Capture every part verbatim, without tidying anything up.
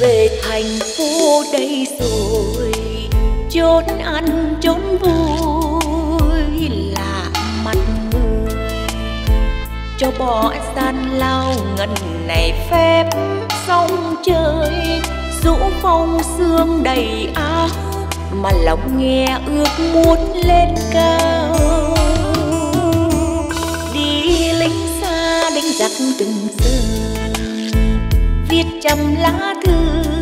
về thành phố đây rồi, chốn ăn chốn vui lạ mặt người, cho bỏ gian lao ngần này phép sông chơi, rũ phong sương đầy áo mà lòng nghe ước muốn lên cao. Đi lính xa đánh giặc từng giờ, viết trăm lá thư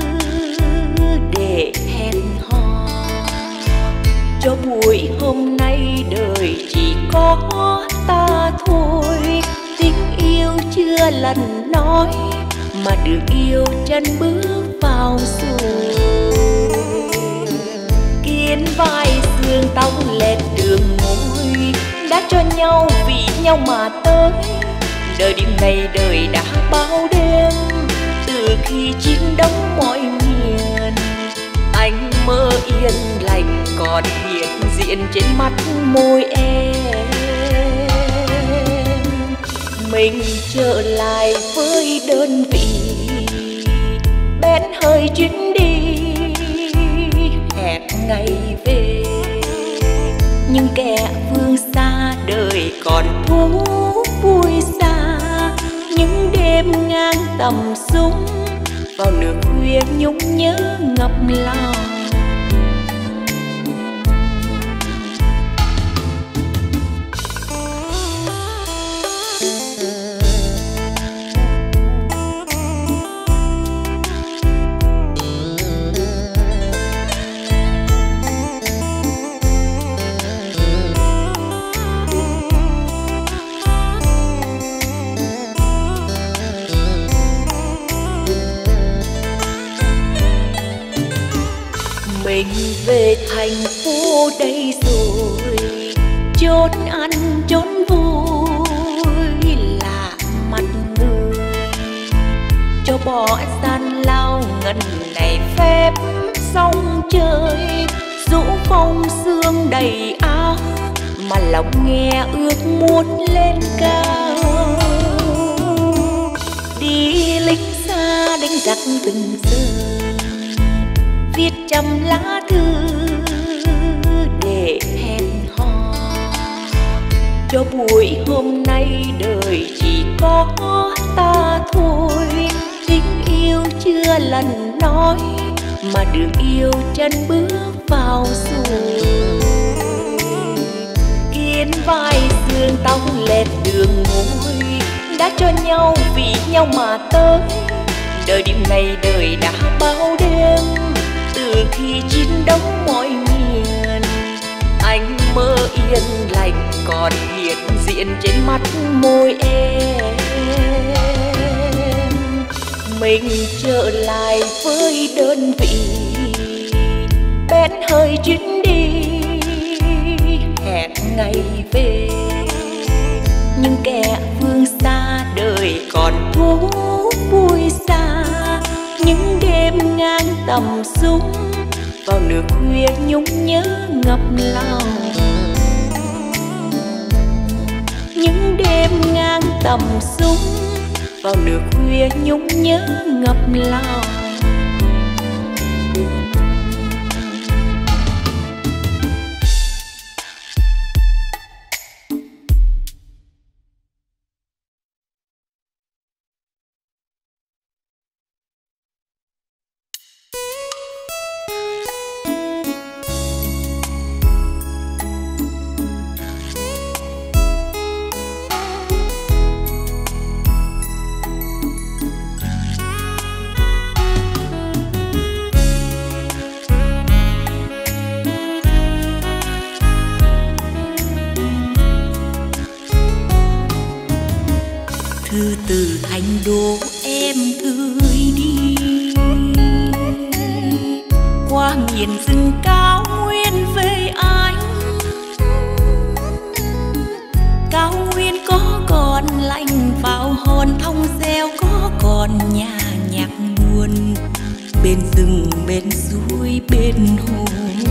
để hẹn hò, cho buổi hôm nay đời chỉ có ta thôi. Tình yêu chưa lần nói mà được yêu chân bước vào rồi, kiên vai xương tóc lẹt đường môi, đã cho nhau vì nhau mà tới. Đời đêm này đời đã bao đêm, từ khi chiến đấu mọi miền, anh mơ yên lành còn hiện diện trên mắt môi em. Mình trở lại với đơn vị, bén hơi chuyến đi hẹn ngày về. Nhưng kẻ phương xa đời còn thú vui xa, những đêm ngang tầm súng vào nửa khuya nhung nhớ ngập lòng. Mình về thành phố đây rồi, chốn ăn chốn vui lạ mặt người, cho bỏ gian lao ngần này phép sông chơi, rũ phong sương đầy áo mà lòng nghe ước muốn lên cao. Đi lính xa đánh giặc từng giờ, viết trăm lá thư để hẹn hò, cho buổi hôm nay đời chỉ có ta thôi. Tình yêu chưa lần nói mà đường yêu chân bước vào rồi, kiên vai xương tóc lẹt đường môi, đã cho nhau vì nhau mà tới. Đời đêm này đời đã bao đêm, từ khi chiến đấu mọi miền, anh mơ yên lành còn hiện diện trên mắt môi em. Mình trở lại với đơn vị, bén hơi chuyến đi hẹn ngày về. Nhưng kẻ phương xa đời còn thú vui xa, những đêm ngang tầm súng vào nửa khuya nhung nhớ ngập lòng. Những đêm ngang tầm súng vào nửa khuya nhung nhớ ngập lòng. Thư từ thành đô em gửi đi, qua miền rừng cao nguyên về anh. Cao nguyên có còn lạnh vào hòn thông reo, có còn nhà nhạc buồn bên rừng bên suối bên hồ.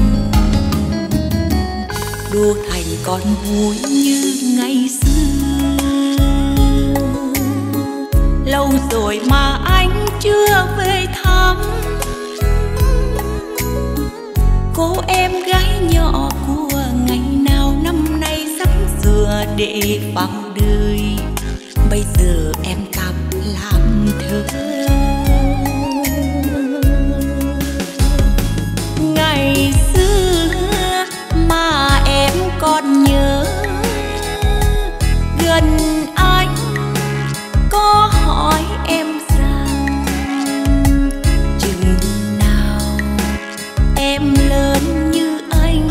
Đô thành còn vui như ngày xưa, lâu rồi mà anh chưa về thăm. cô em gái nhỏ của ngày nào năm nay sắp sửa để vào đời. Bây giờ em cặp làm thơ. Ngày xưa mà em còn nhớ, gần anh có hỏi em rằng chừng nào em lớn như anh,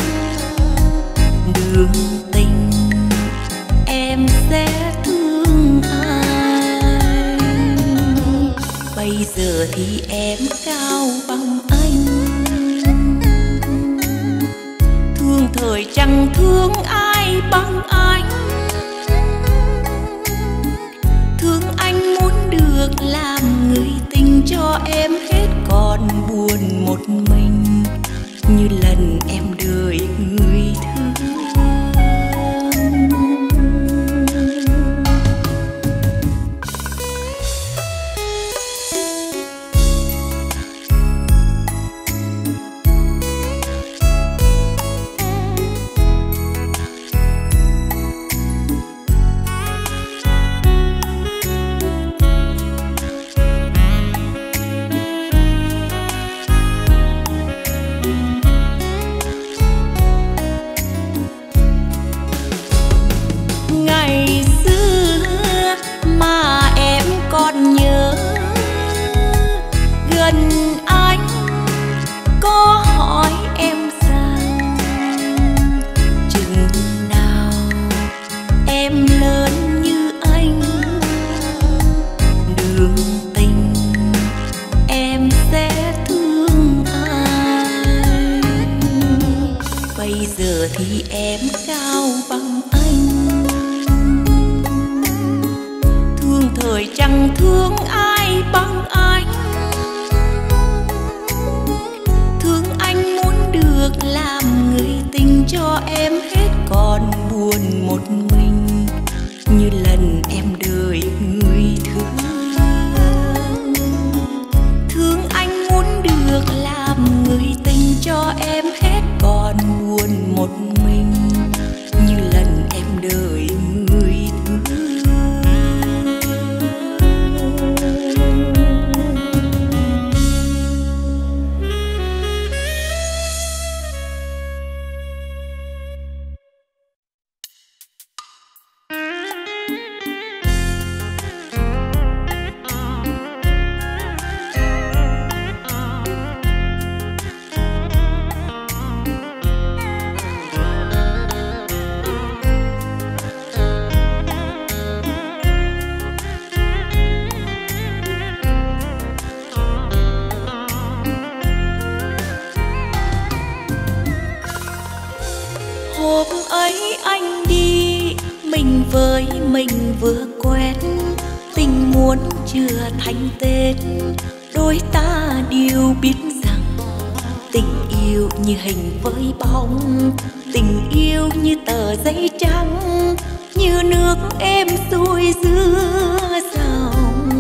đường tình em sẽ thương ai. Bây giờ thì em cao bằng anh, thương thời chẳng thương ai bằng anh. Thương anh muốn được làm người tình cho em hết, còn buồn một mình như lần em đợi người thương. Anh có hỏi em rằng chừng nào em lớn như anh, đường tình em sẽ thương ai. Bây giờ thì em cao bằng anh, thương thời chẳng thương ai bằng anh. Được làm người tình cho em hết, còn buồn một mình như lần em đợi người thương. Thương anh muốn được làm người tình cho em hết, còn buồn một mình như lần em đợi người thương. Hôm ấy anh đi, mình với mình vừa quen, tình muốn chưa thành tên. Đôi ta đều biết rằng tình yêu như hình với bóng, tình yêu như tờ giấy trắng, như nước êm xuôi giữa dòng.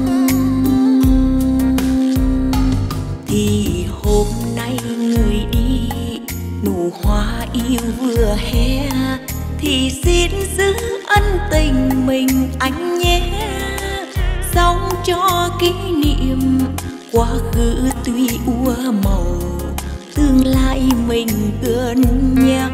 Thì hôm nay người đi, nụ hoa yêu vừa hé, thì xin giữ ân tình mình anh nhé. Sống cho kỷ niệm quá khứ tuy úa màu, tương lai mình gần nhau.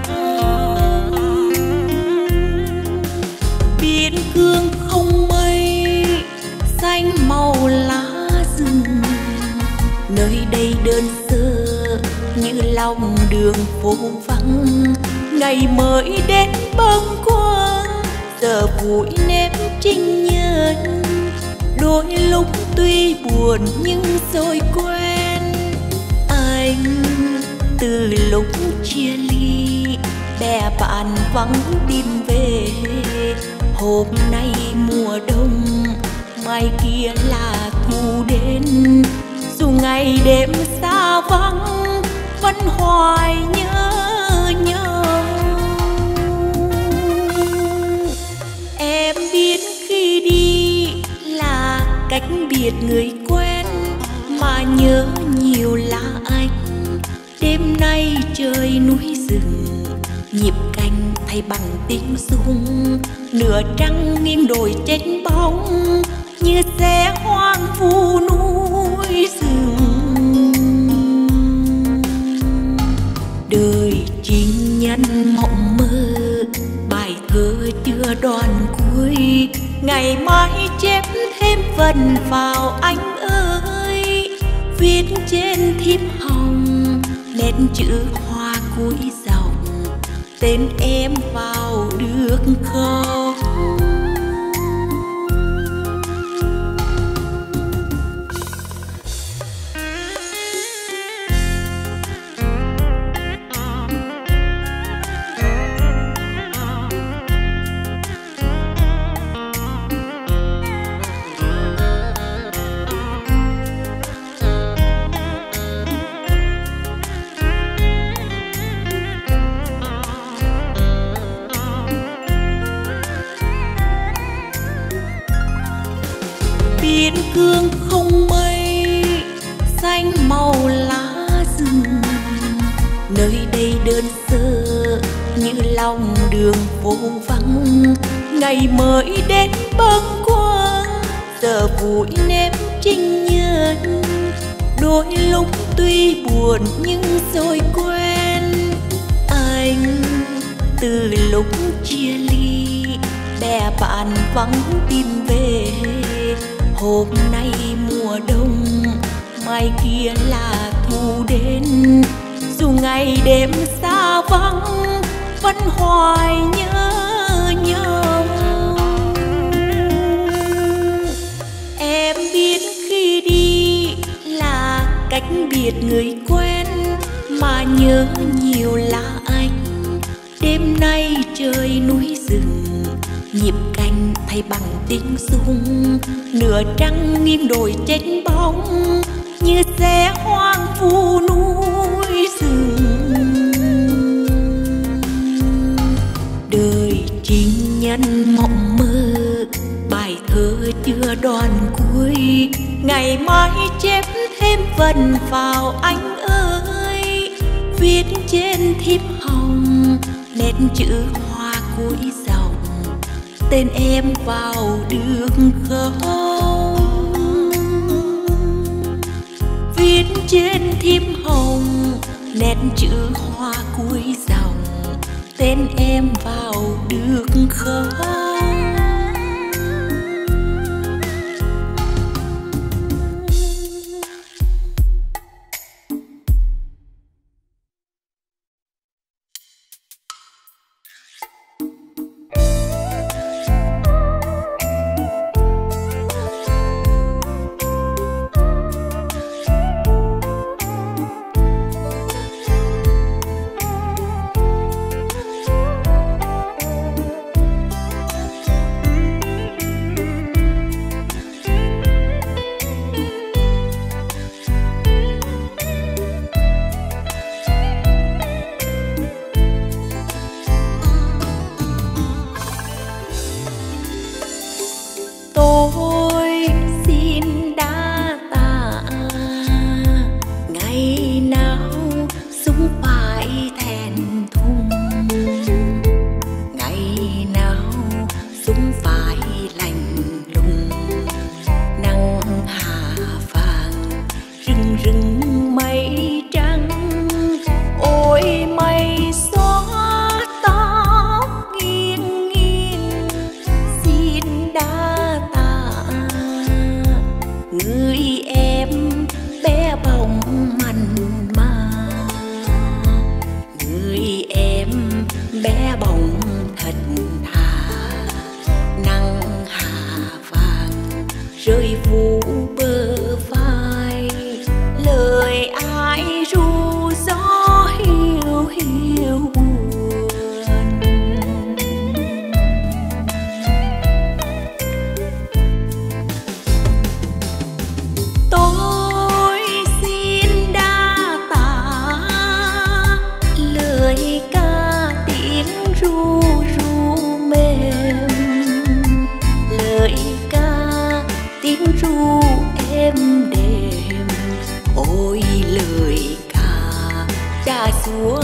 Biển cương không mây, xanh màu lá rừng, nơi đây đơn sơ như lòng đường phố vắng. Ngày mới đến bâng quâng, giờ vui nếm trinh nhân. Đôi lúc tuy buồn nhưng rồi quen. Anh từ lúc chia ly, bè bạn vắng tin về. Hôm nay mùa đông, mai kia là thu đến. Dù ngày đêm xa vắng, vẫn hoài nhớ nhau. Em biết khi đi là cách biệt người quen, mà nhớ nhiều là anh. Đêm Đêm nay trời núi rừng, nhịp canh thay bằng tiếng rung, nửa trăng nghiêng đồi trên bóng, như xe hoang vu núi rừng. Đời chính nhân mộng mơ, bài thơ chưa đoạn cuối, ngày mai chép thêm phần vào anh ơi. Viết trên thiếp hồng nét chữ hoa cuối dòng, tên em vào được không? Biên cương không mây, xanh màu lá rừng, nơi đây đơn sơ như lòng đường phố vắng. Ngày mới đến bâng quâng, giờ vui nếm trinh nhân, đôi lúc tuy buồn nhưng rồi quen. Anh từ lúc chia ly, bè bạn vắng tìm về. Hôm nay mùa đông, mai kia là thu đến. Dù ngày đêm xa vắng, vẫn hoài nhớ nhau. Em biết khi đi là cách biệt người quen, mà nhớ nhiều là anh. Đêm nay trời núi rừng, nhịp canh thay bằng tiếng rung, nửa trăng nghiêng đồi trên bóng, như xe hoang vu núi rừng. Đời chính nhân mộng mơ, bài thơ chưa đoạn cuối, ngày mai chép thêm phần vào anh ơi. Viết trên thiếp hồng nét chữ hoa cuối dòng, tên em vào được không? Viết trên thiếp hồng nét chữ hoa cuối dòng, tên em vào được không?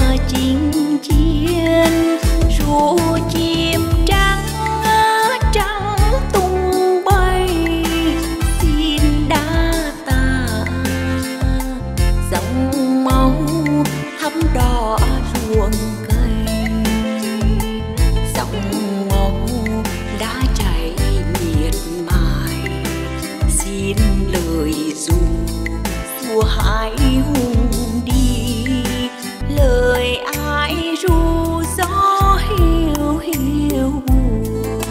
chinh chiến ru chim trắng trắng tung bay. Xin đa tạ dòng máu thắm đỏ ruộng cây, dòng máu đã chảy miệt mài. Xin lời ru xua hãi hùng đi, lời ai ru gió hiu hiu buồn.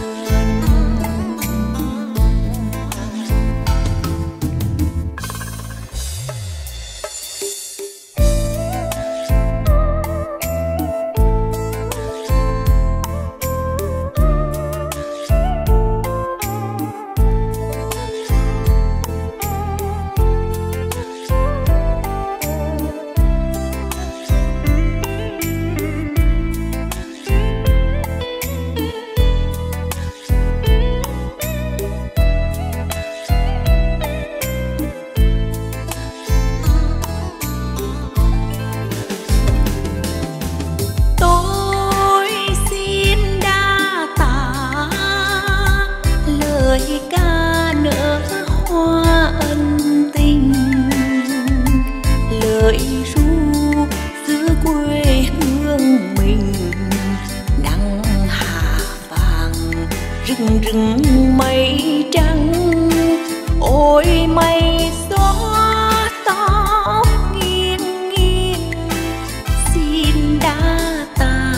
Rừng mây trắng ôi mây xóa tóc nghiêng nghiêng. Xin đa tạ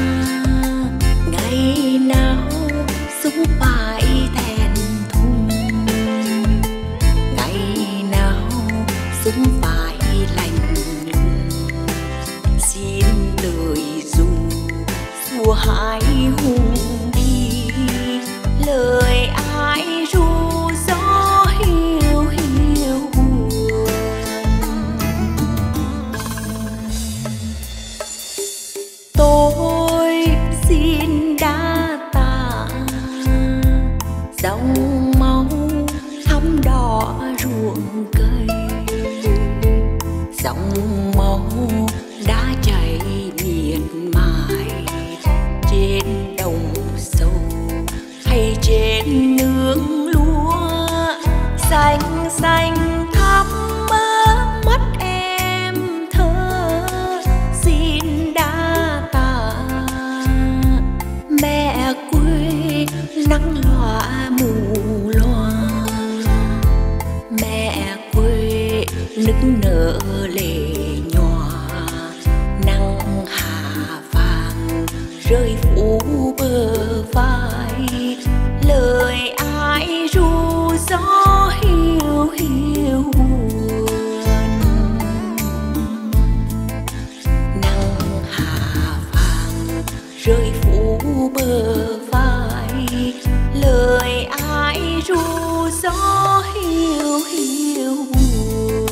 ngày nào súng phải thẹn thùng, ngày nào súng phải lạnh lùng. Xin lời ru xua hãi hùng đi, lời ai ru gió hiu hiu buồn. Tôi xin đa tạ dòng máu thắm đỏ ruộng cây, dòng máu đã chảy miệt mài trên đồng sâu hay trên nương lúa. Xanh xanh thắm mắt em thơ, xin đa tạ mẹ quê nắng lọa mù loa. Mẹ quê nức nở lệ nhòa, nắng hạ vàng rơi phủ bờ vai. Lời ai ru gió hiu hiu buồn, nắng hạ vàng rơi phủ bờ vai. Lời ai ru gió hiu hiu buồn.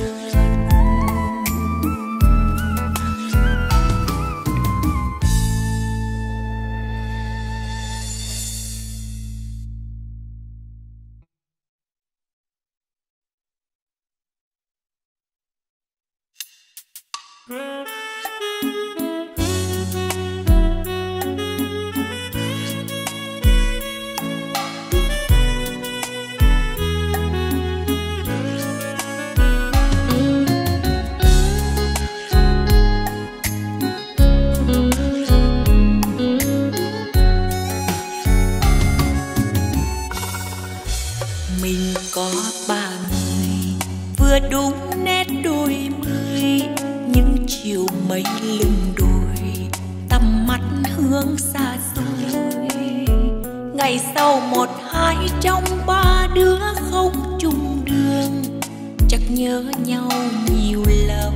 Mình có ba người vừa đúng nét đôi mươi, những chiều mây lưng đồi tầm mắt hướng xa xôi. Ngày sau một hai trong ba đứa không chung đường, chắc nhớ nhau nhiều lắm.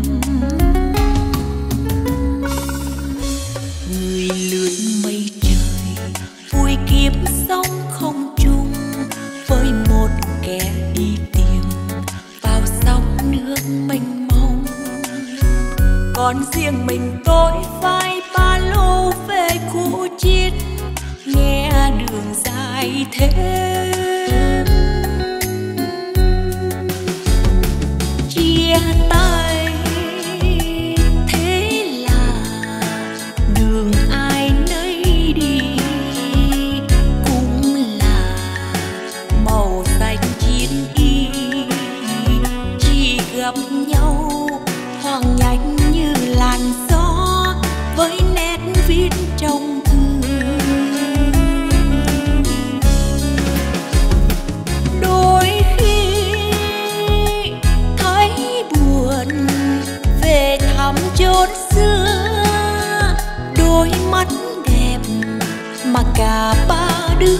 Người lướt mây trời vui kiếp sống không chung, với một kẻ đi tìm vào sóng nước mênh mông. Còn riêng mình tôi vai ba lô về Củ Chiết, nghe đường dài thêm chia tay.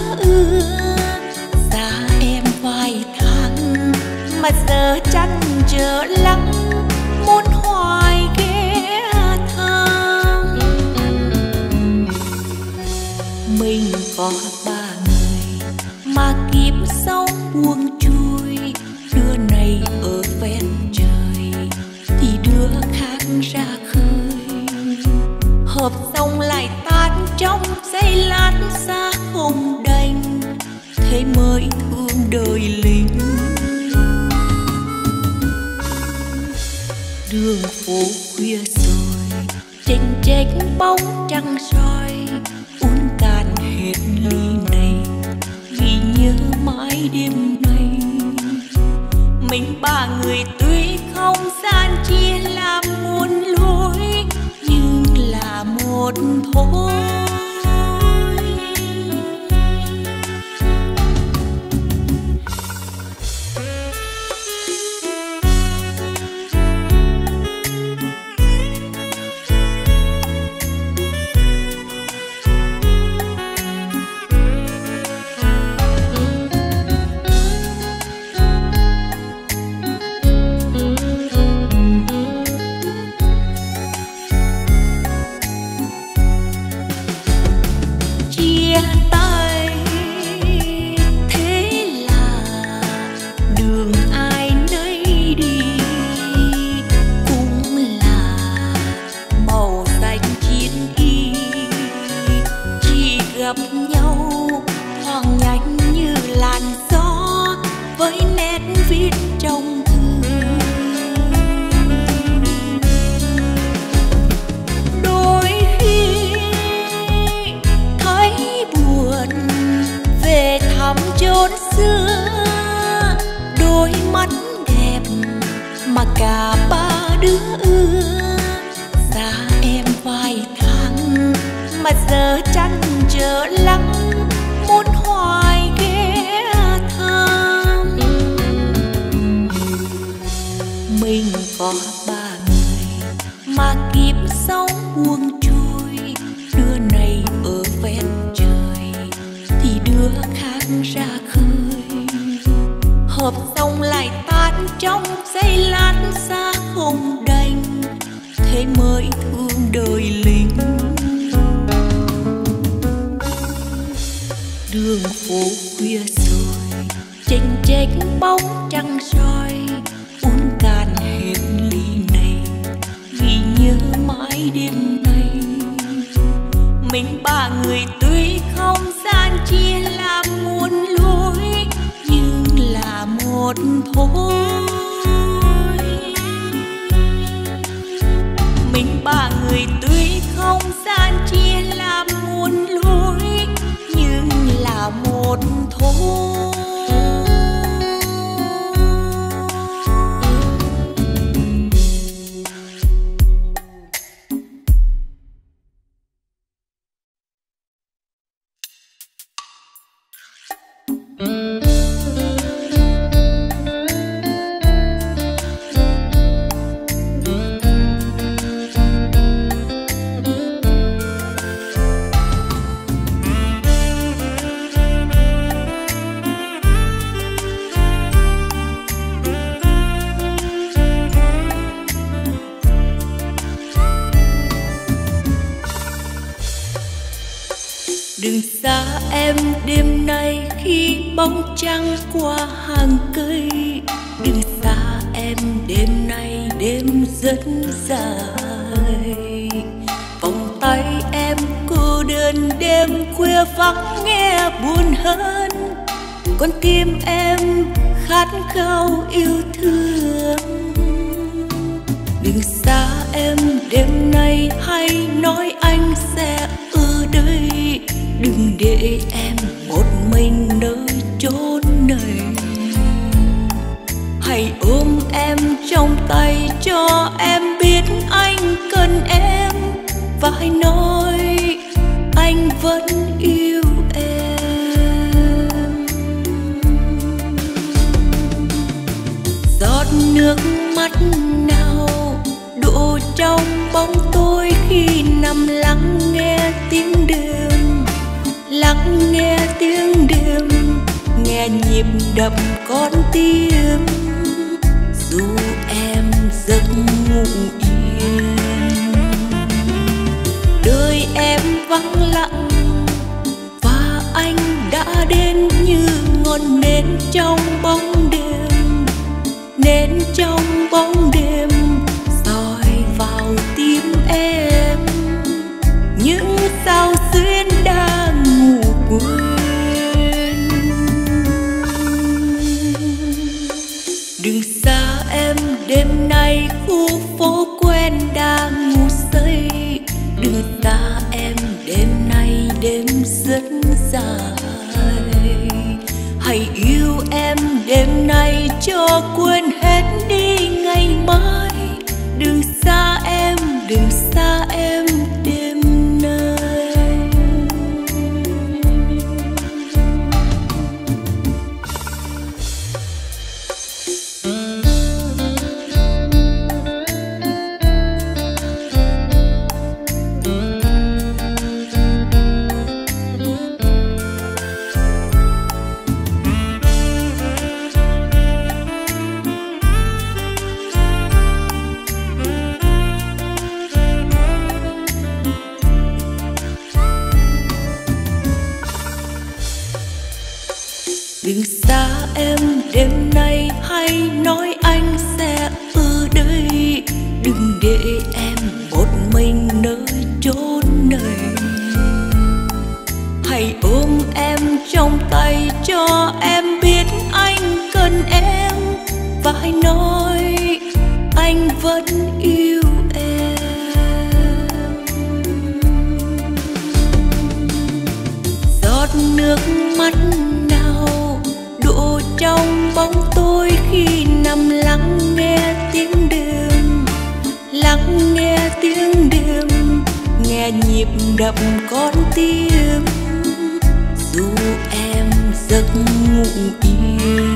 đứa ưa. Xa em vài tháng mà giờ chăn trở lắng, muốn hoài ghé thăm. Mình có ba người mà kiếp sống buông trôi, đứa này ở ven trời thì đứa khác ra khơi. Hợp xong lại tan trong giây lát xa không đành, thế mới thương đời lính. Đường phố khuya rồi, chênh chếch bóng trăng soi, uống cạn hết ly này vì nhớ mãi đêm nay. Mình ba người tuy không gian chia làm muôn lối, nhưng là một thôi. Gặp nhau thoáng nhanh như làn gió với nét viết trong thư. Đôi khi thấy buồn về thăm chốn xưa, đôi mắt đẹp mà cả ba đứa ưa. Xa em vài tháng mà giờ chăn trở lắng, muốn hoài ghé thăm. Mình có ba người mà kiếp sống buông trôi, đứa này ở ven trời thì đứa khác ra khơi. Hợp xong lại tan trong giây lát xa không đành, thế mới thương đời lính. Đường phố khuya rồi, chênh chếch bóng trăng soi, uống cạn hết ly này vì nhớ mãi đêm nay. Mình ba người tuy không gian chia làm muôn lối, nhưng là một thôi. Mình ba người tuy không gian chia làm muôn lối, nhưng là một thôi. Đừng xa em đêm nay khi bóng trăng qua hàng cây. Đừng xa em đêm nay đêm rất dài. Vòng tay em cô đơn đêm khuya vắng nghe buồn hơn. Con tim em khát khao yêu thương. Đừng xa em đêm nay hay nói anh sẽ ở đây. Đừng để em một mình nơi chốn này. Hãy ôm em trong tay cho em biết anh cần em. Và hãy nói anh vẫn yêu em. Giọt nước mắt nào đổ trong bóng tối khi nằm lắng nghe tiếng đêm, lắng nghe tiếng nghe nhịp đập con tim, dù em giấc ngủ yên. Đời em vắng lặng và anh đã đến như ngọn nến trong bóng đêm, nến trong bóng đêm soi vào tim em những sao xuyên đang ngủ quên. Đừng xa em đêm nay khu phố quen đang ngủ say, đừng xa em đêm nay đêm rất dài. Hãy yêu em đêm nay cho quên hết đi ngày mai, đừng xa em, đừng xa em đêm nay. Đừng xa em đêm nay, hãy nói anh sẽ ở đây, đừng để em một mình nơi chốn này. Hãy ôm em trong tay cho em biết anh cần em, và hãy nói anh vẫn yêu em. Giọt nước mắt đổ trong bóng tối khi nằm lắng nghe tiếng đêm, lắng nghe tiếng đêm, nghe nhịp đập con tim, dù em giấc ngủ yên.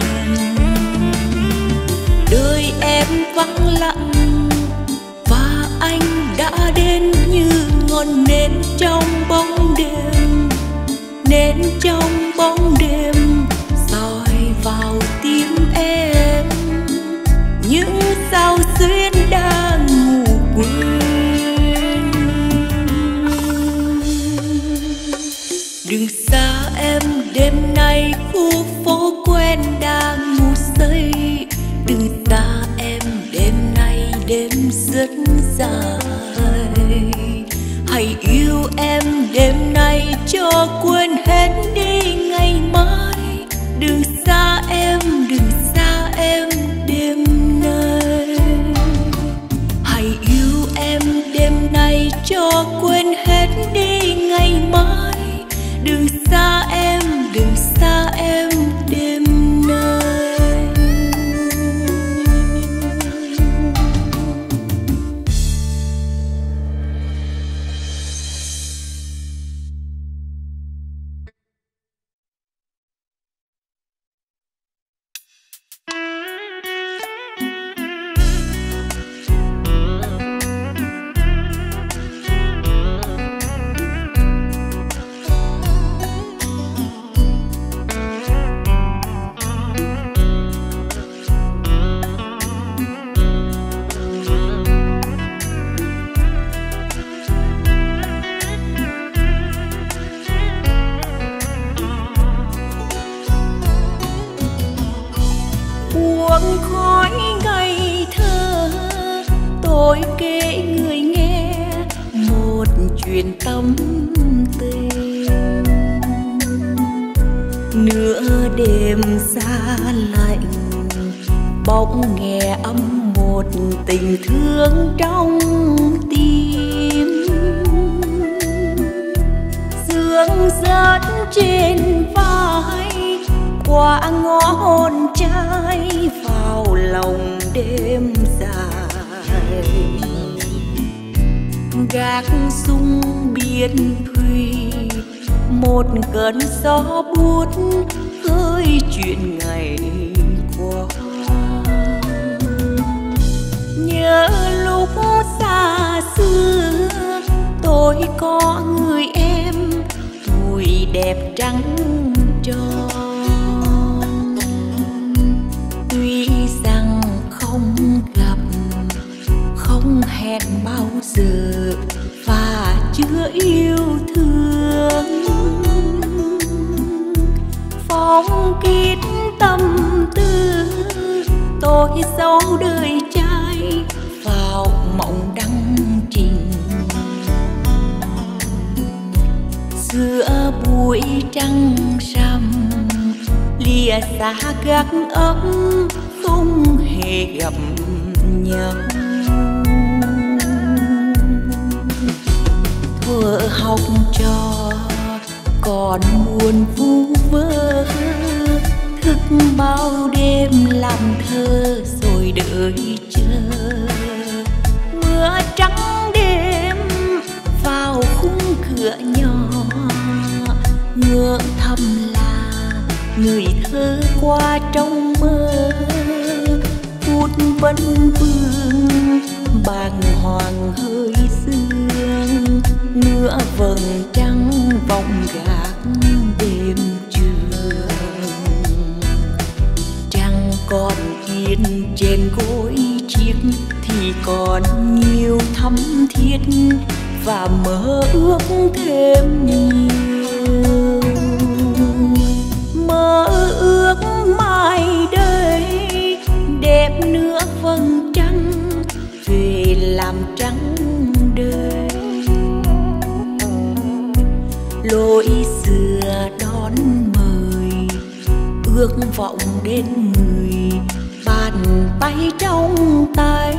Đời em vắng lặng và anh đã đến như ngọn nến trong bóng đêm, nến trong bóng đêm soi vào tim em những sao xuyên đang ngủ quên. Đừng xa em đêm nay khu phố quen đang ngủ say, đừng xa em đêm nay đêm rất dài. Hãy yêu em đêm nay cho quên hết đi ngày mai, đừng xa em, đừng xa em đêm nay. Hãy yêu em đêm nay cho quên hết đi ngày mai, đừng xa em, đừng xa em đêm nay. Khói ngây thơ tôi kể người nghe một chuyện tâm tình. Nửa đêm xa lạnh bỗng nghe âm một tình thương trong tim, sương rớt trên vai qua ngõ hôn trai vào lòng đêm dài. Gác sung biên thùy một cơn gió buốt khơi chuyện ngày qua. Nhớ lúc xa xưa tôi có người em tuổi đẹp trắng tròn, giờ và chưa yêu thương. Phong kín tâm tư tôi giấu đời trai vào mộng đăng trình. Giữa buổi trăng rằm lìa xa gác ấm không hề gặp nhau. Thuở học trò còn buồn vu vơ, thức bao đêm làm thơ rồi đợi chờ. Mưa trắng đêm vào khung cửa nhỏ, ngỡ thầm là người thơ qua trong mơ. Phút vẫn vương bàng hoàng hơi sương, nửa vầng trăng vòng gác đêm trường. Trăng còn yên trên gối chiếc thì còn nhiều thắm thiết và mơ ước thêm nhiều. Mơ ước mai đây đẹp nửa vầng trăng về làm trắng đời. Lối xưa đón mời ước vọng đến người, bàn tay trong tay.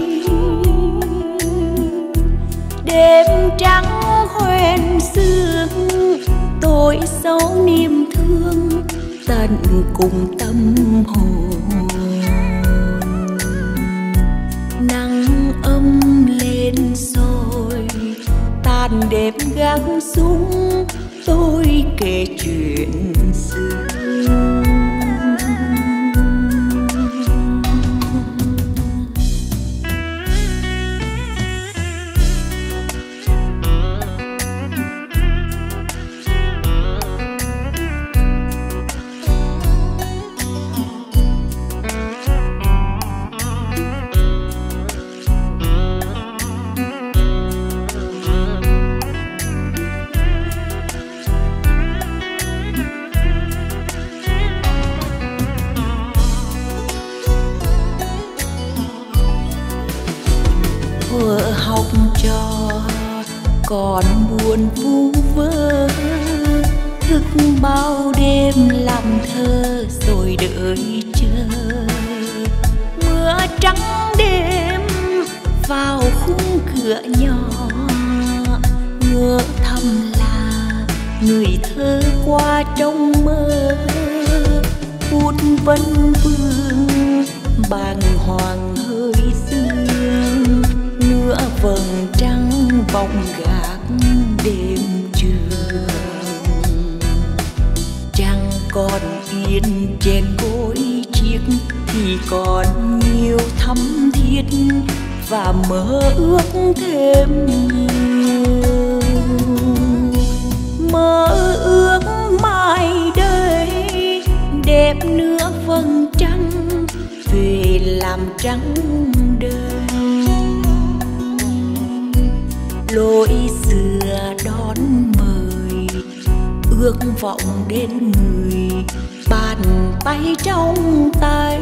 Đêm trắng hoen sương tôi giấu niềm thương tận cùng tâm hồn. Nắng ấm lên rồi tàn đêm gác xuống, tôi kể chuyện xưa. Thuở học trò còn buồn vu vơ, thức bao đêm làm thơ rồi đợi chờ. Mưa trắng đêm vào khung cửa nhỏ, ngỡ thầm là người thơ qua trong mơ. Phút vẫn vương bàng hoàng hơi sương, nửa vầng trăng vòng gác đêm trường. Trăng còn yên trên gối chiếc thì còn nhiều thắm thiết và mơ ước thêm nhiều. Mơ ước mai đây đẹp nửa vầng trăng về làm trắng đời. Lối xưa đón mời ước vọng đến người, bàn tay trong tay.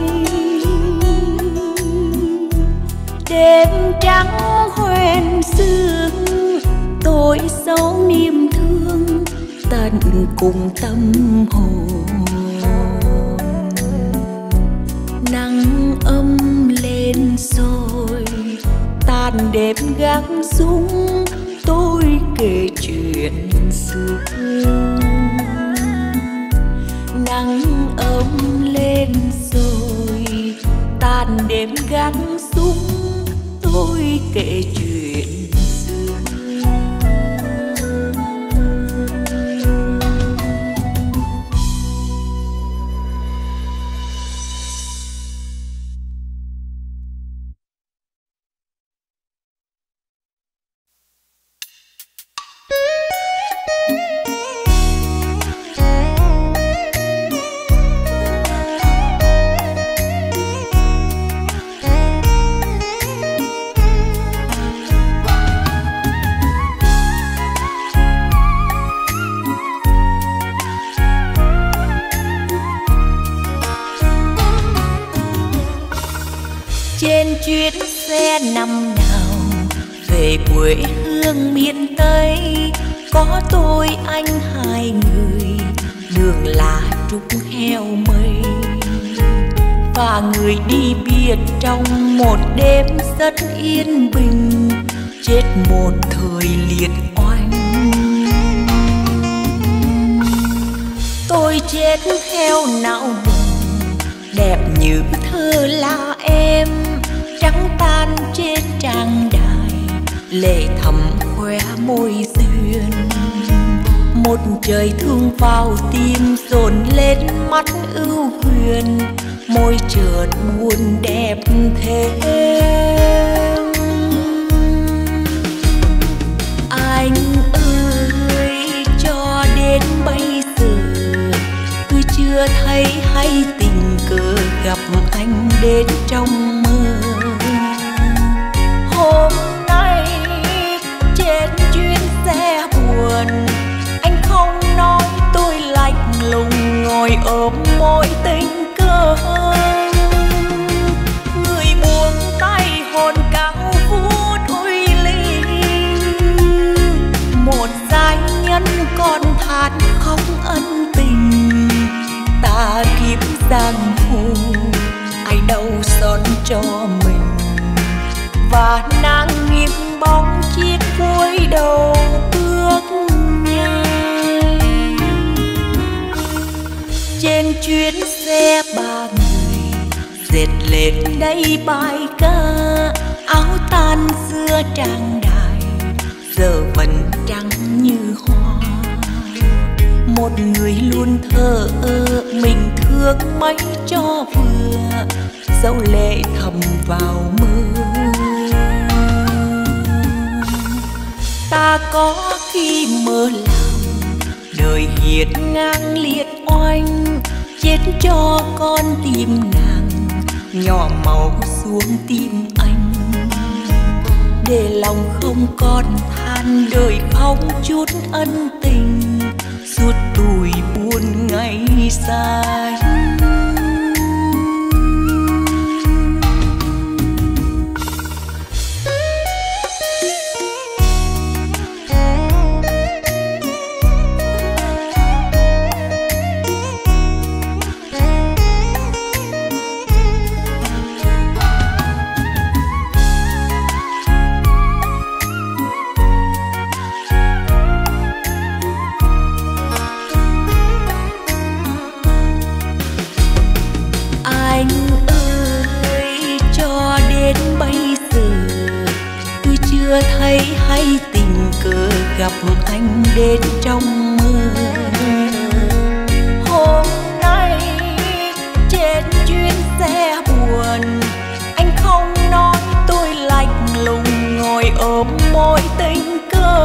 Đêm trắng hoen sương tôi giấu niềm thương tận cùng tâm hồn. Nắng ấm lên rồi tàn đêm gác xuống, tôi kể chuyện xưa. Nắng ấm lên rồi tàn đêm gác xuống, tôi kể chuyện xưa. chuyến xe năm nào về quê hương miền Tây, có tôi anh hai người, đường là trúc heo mây. Và người đi biệt trong một đêm rất yên bình, chết một thời liệt oanh. Tôi chết theo não nùng, đẹp như thơ là em, trắng tan trên trang đài, lệ thầm khoe môi duyên. Một trời thương vào tim dồn lên mắt ưu huyền, môi chợt buồn đẹp thêm. Anh ơi, cho đến bây giờ tôi chưa thấy hay tình cờ gặp anh đến trong mơ. Hôm nay trên chuyến xe buồn, anh không nói tôi lạnh lùng ngồi ôm môi tình cờ. Người buông tay hồn cao vút uy linh, một giai nhân còn than khóc ân tình. Ta kiếp giang hồ ai đâu son cho mình, và nàng nghiêng bóng chiếc cuối đầu bước nhanh. Trên chuyến xe ba người dệt lên đây bài ca, áo tan xưa trang đài giờ vẫn trắng như hoa. Một người luôn thờ ơ mình thương mấy cho vừa, dẫu lệ thầm vào mơ. Ta có khi mơ làm đời hiệt ngang liệt oanh, chết cho con tim nàng nhỏ máu xuống tim anh. Để lòng không còn than đời không chút ân tình, suốt tuổi buồn ngày dài. Chưa thấy hay tình cờ gặp anh đến trong mơ. Hôm nay trên chuyến xe buồn, anh không nói tôi lạnh lùng ngồi ôm môi tình cờ.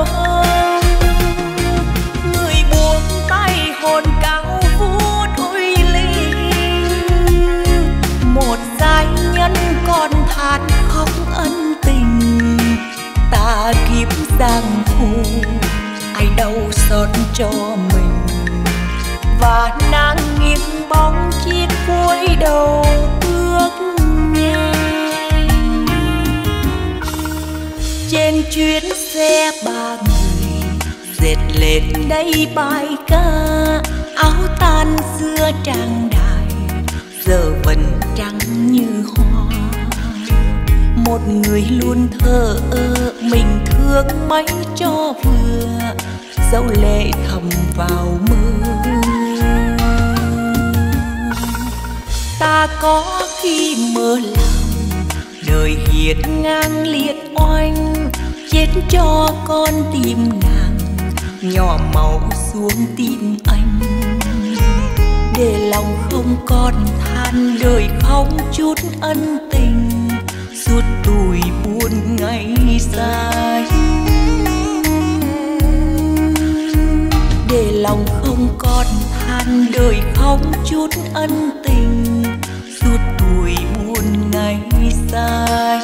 Người buông tay hồn cao vút uy linh, một giai nhân còn than khóc ân tình. Ta kiếp giang hồ ai đâu xót cho mình, và nàng nghiêng bóng chiếc cuối đầu bước nhanh. Trên chuyến xe ba người dệt lên đây bài ca, áo tan xưa trang đài giờ vẫn trắng như hoa. Một người luôn thờ ơ mình thương mấy cho vừa, dẫu lệ thầm vào mơ. Ta có khi mơ làm đời hiệt ngang liệt oanh, chết cho con tim nàng nhỏ máu xuống tim anh. Để lòng không còn than đời không chút ân tình, suốt tuổi buồn ngày dài. Để lòng không còn than đời không chút ân tình, suốt tuổi buồn ngày dài.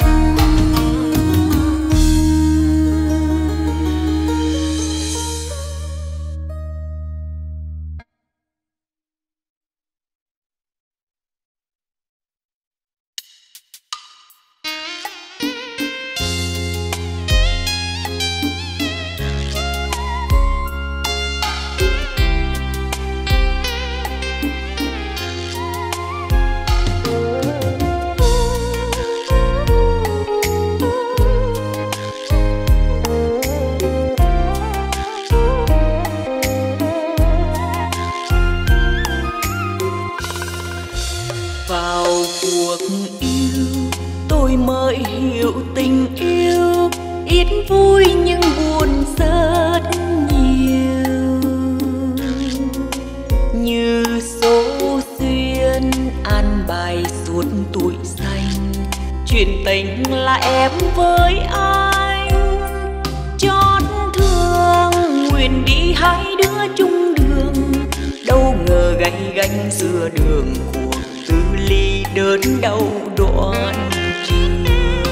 hai đứa chung đường, đâu ngờ gay gánh giữa đường cuộc tư ly đớn đau đoạn trường.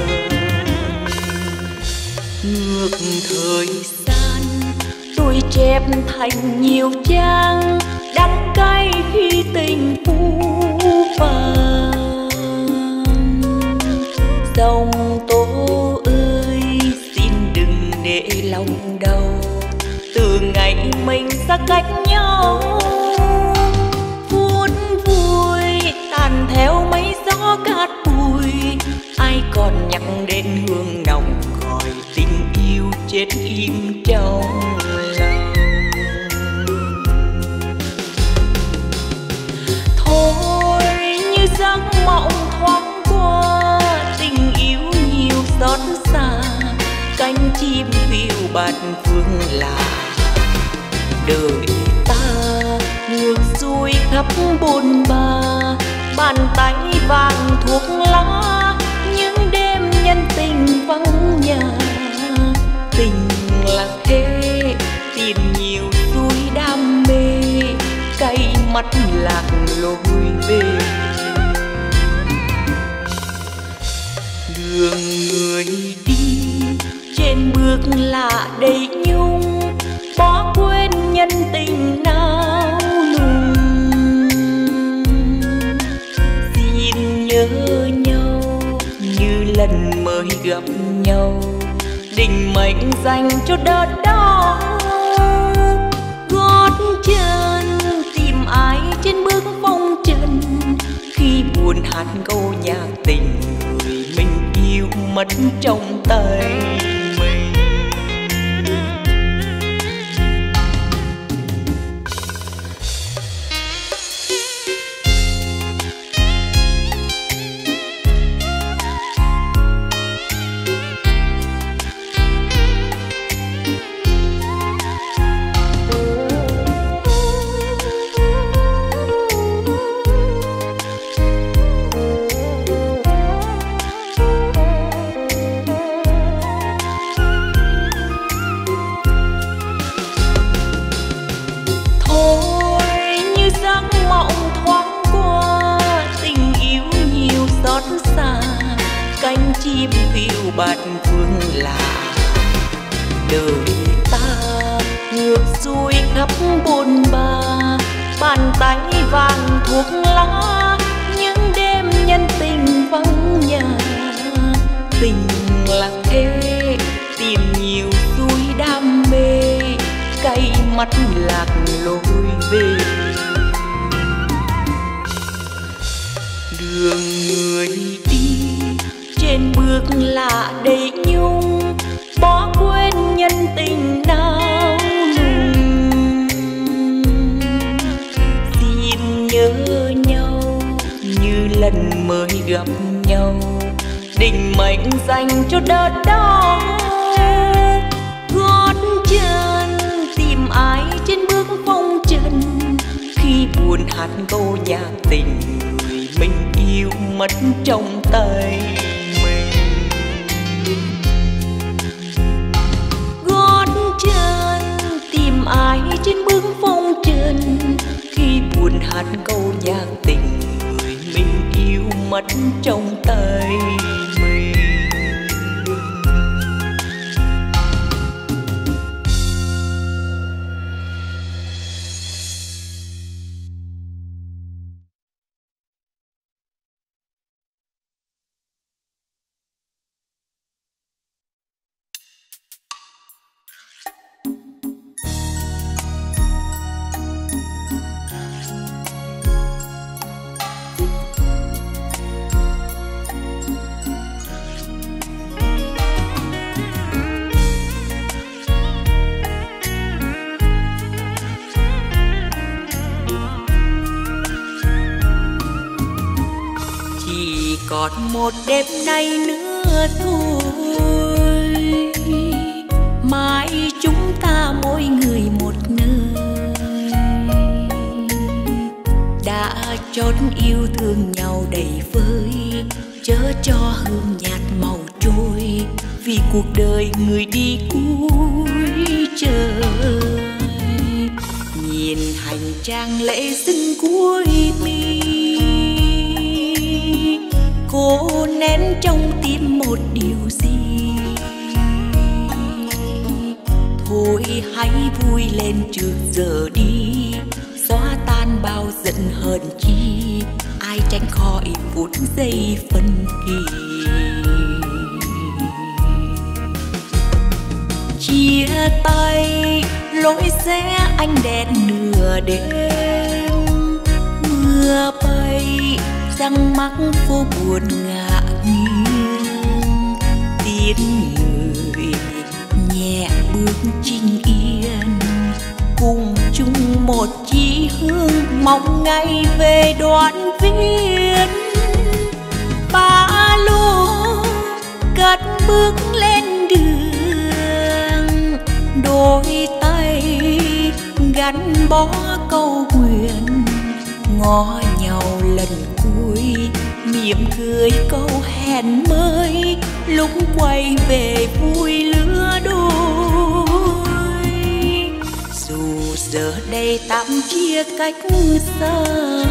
Ngược thời gian tôi chép thành nhiều trang đắng cay khi tình phũ phàng. Dòng tố ơi xin đừng để lòng đau, từ ngày mình xa cách nhau phút vui tàn theo mấy gió cát bụi. Ai còn nhắc đến hương nồng gọi tình yêu chết im trong lòng. Thôi như giấc mộng thoáng qua, tình yêu nhiều xót xa, cánh chim phiêu bạt phương lạ. Đời ta ngược xuôi khắp bôn ba, bàn tay vàng thuốc lá, những đêm nhân tình vắng nhà. Tình là thế tìm nhiều xuôi đam mê, cay mắt lạc lối về. Đường người đi trên bước lạ đầy nhung, bỏ quên nhân tình nào nùng. Xin nhớ nhau như lần mới gặp nhau, định mệnh dành cho đợt đó. Gót chân tìm ai trên bước phong trần, khi buồn hát câu nhạc tình người mình yêu mất trong tay mình. Cánh chim phiêu bạt phương lạ. Đời ta ngược xuôi khắp bôn ba, bàn tay vàng thuốc lá, những đêm nhân tình vắng nhà. Tình là thế tìm nhiều xuôi đam mê, cay mắt lạc lối về. Đường người đi trên bước lạ đầy nhung, bỏ quên nhân tình nào nùng. Xin nhớ nhau như lần mới gặp nhau, định mệnh dành cho đợt đó. Gót chân tìm ai trên bước phong trần, khi buồn hát câu nhạc tình người mình yêu mất trong tay mình. Gót chân tìm ai trên bước phong trần, khi buồn hát câu nhạc tình người mình yêu mất trong tay mình. Còn một đêm nay nữa thôi, mai chúng ta mỗi người một nơi. Đã chót yêu thương nhau đầy vơi, chớ cho hương nhạt màu trôi, vì cuộc đời người đi cuối trời. trang lễ dâng cuối mi, cô nén trong tim một điều gì. Thôi hãy vui lên trước giờ đi, xóa tan bao giận hờn chi, ai tránh khỏi phút giây phân kỳ. Chia tay lối xe ánh đèn nửa đêm, mưa bay răng mắc phố buồn ngả nghiêng. Tiếng người nhẹ bước chinh yên, cùng chung một chí hướng mong ngày về đoàn viên. Ba lô cất bước lên đường, đôi tay gắn bó câu nguyện, ngó nhau lần cuối mỉm cười câu hẹn mới, lúc quay về vui lứa đôi. Dù giờ đây tạm chia cách xa,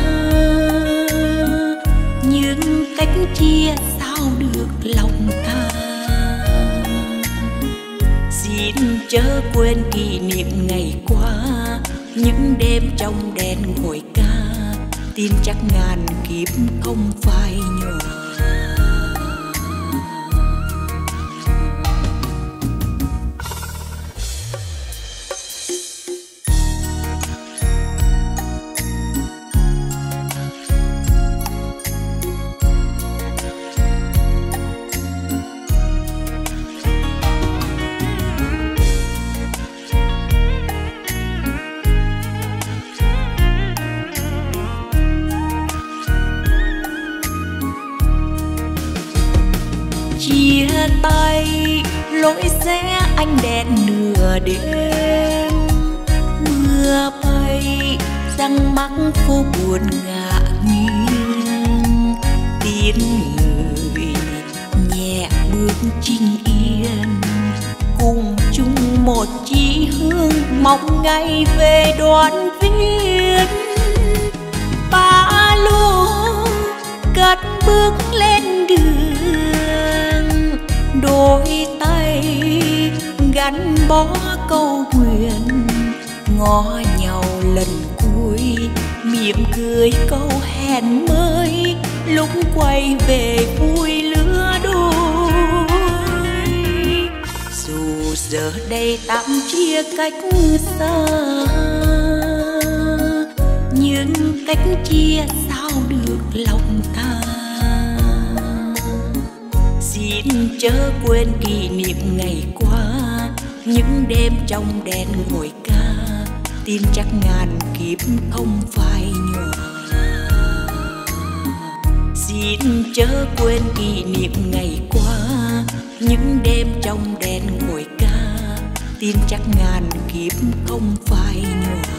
nhưng cách chia sao được lòng ta. Xin chớ quên kỷ niệm ngày qua, những đêm trong đèn ngồi ca, tin chắc ngàn kiếp không phai nhòa. Chia tay lối xe ánh đèn nửa đêm, mưa bay răng mắc phố buồn ngả nghiêng. Tiếng người nhẹ bước chinh yên, cùng chung một chí hướng mong ngày về đoàn viên. Ba lô cất bước lên đường, đôi tay gắn bó câu nguyện, ngó nhau lần cuối mỉm cười câu hẹn mới, lúc quay về vui lứa đôi. Dù giờ đây tạm chia cách xa, nhưng cách chia sao được lòng ta. Xin chớ quên kỷ niệm ngày qua, những đêm trong đèn ngồi ca, tin chắc ngàn kiếp không phai nhòa. Xin chớ quên kỷ niệm ngày qua, những đêm trong đèn ngồi ca, tin chắc ngàn kiếp không phai nhòa.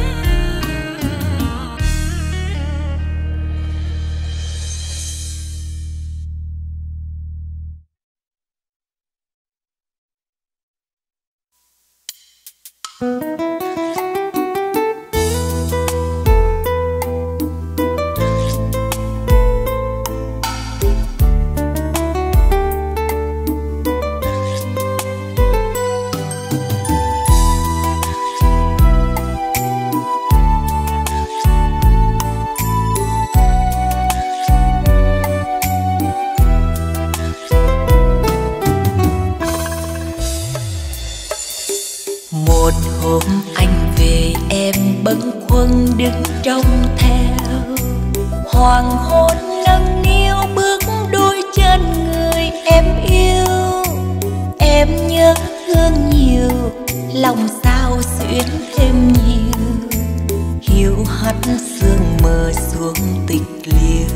Một hôm anh về em bâng khuâng đứng trông theo, hoàng hôn nâng niu bước đôi chân người em yêu. Em nhớ thương nhiều, lòng sao xuyến thêm nhiều, hiu hắt sương mờ xuống tịch liêu.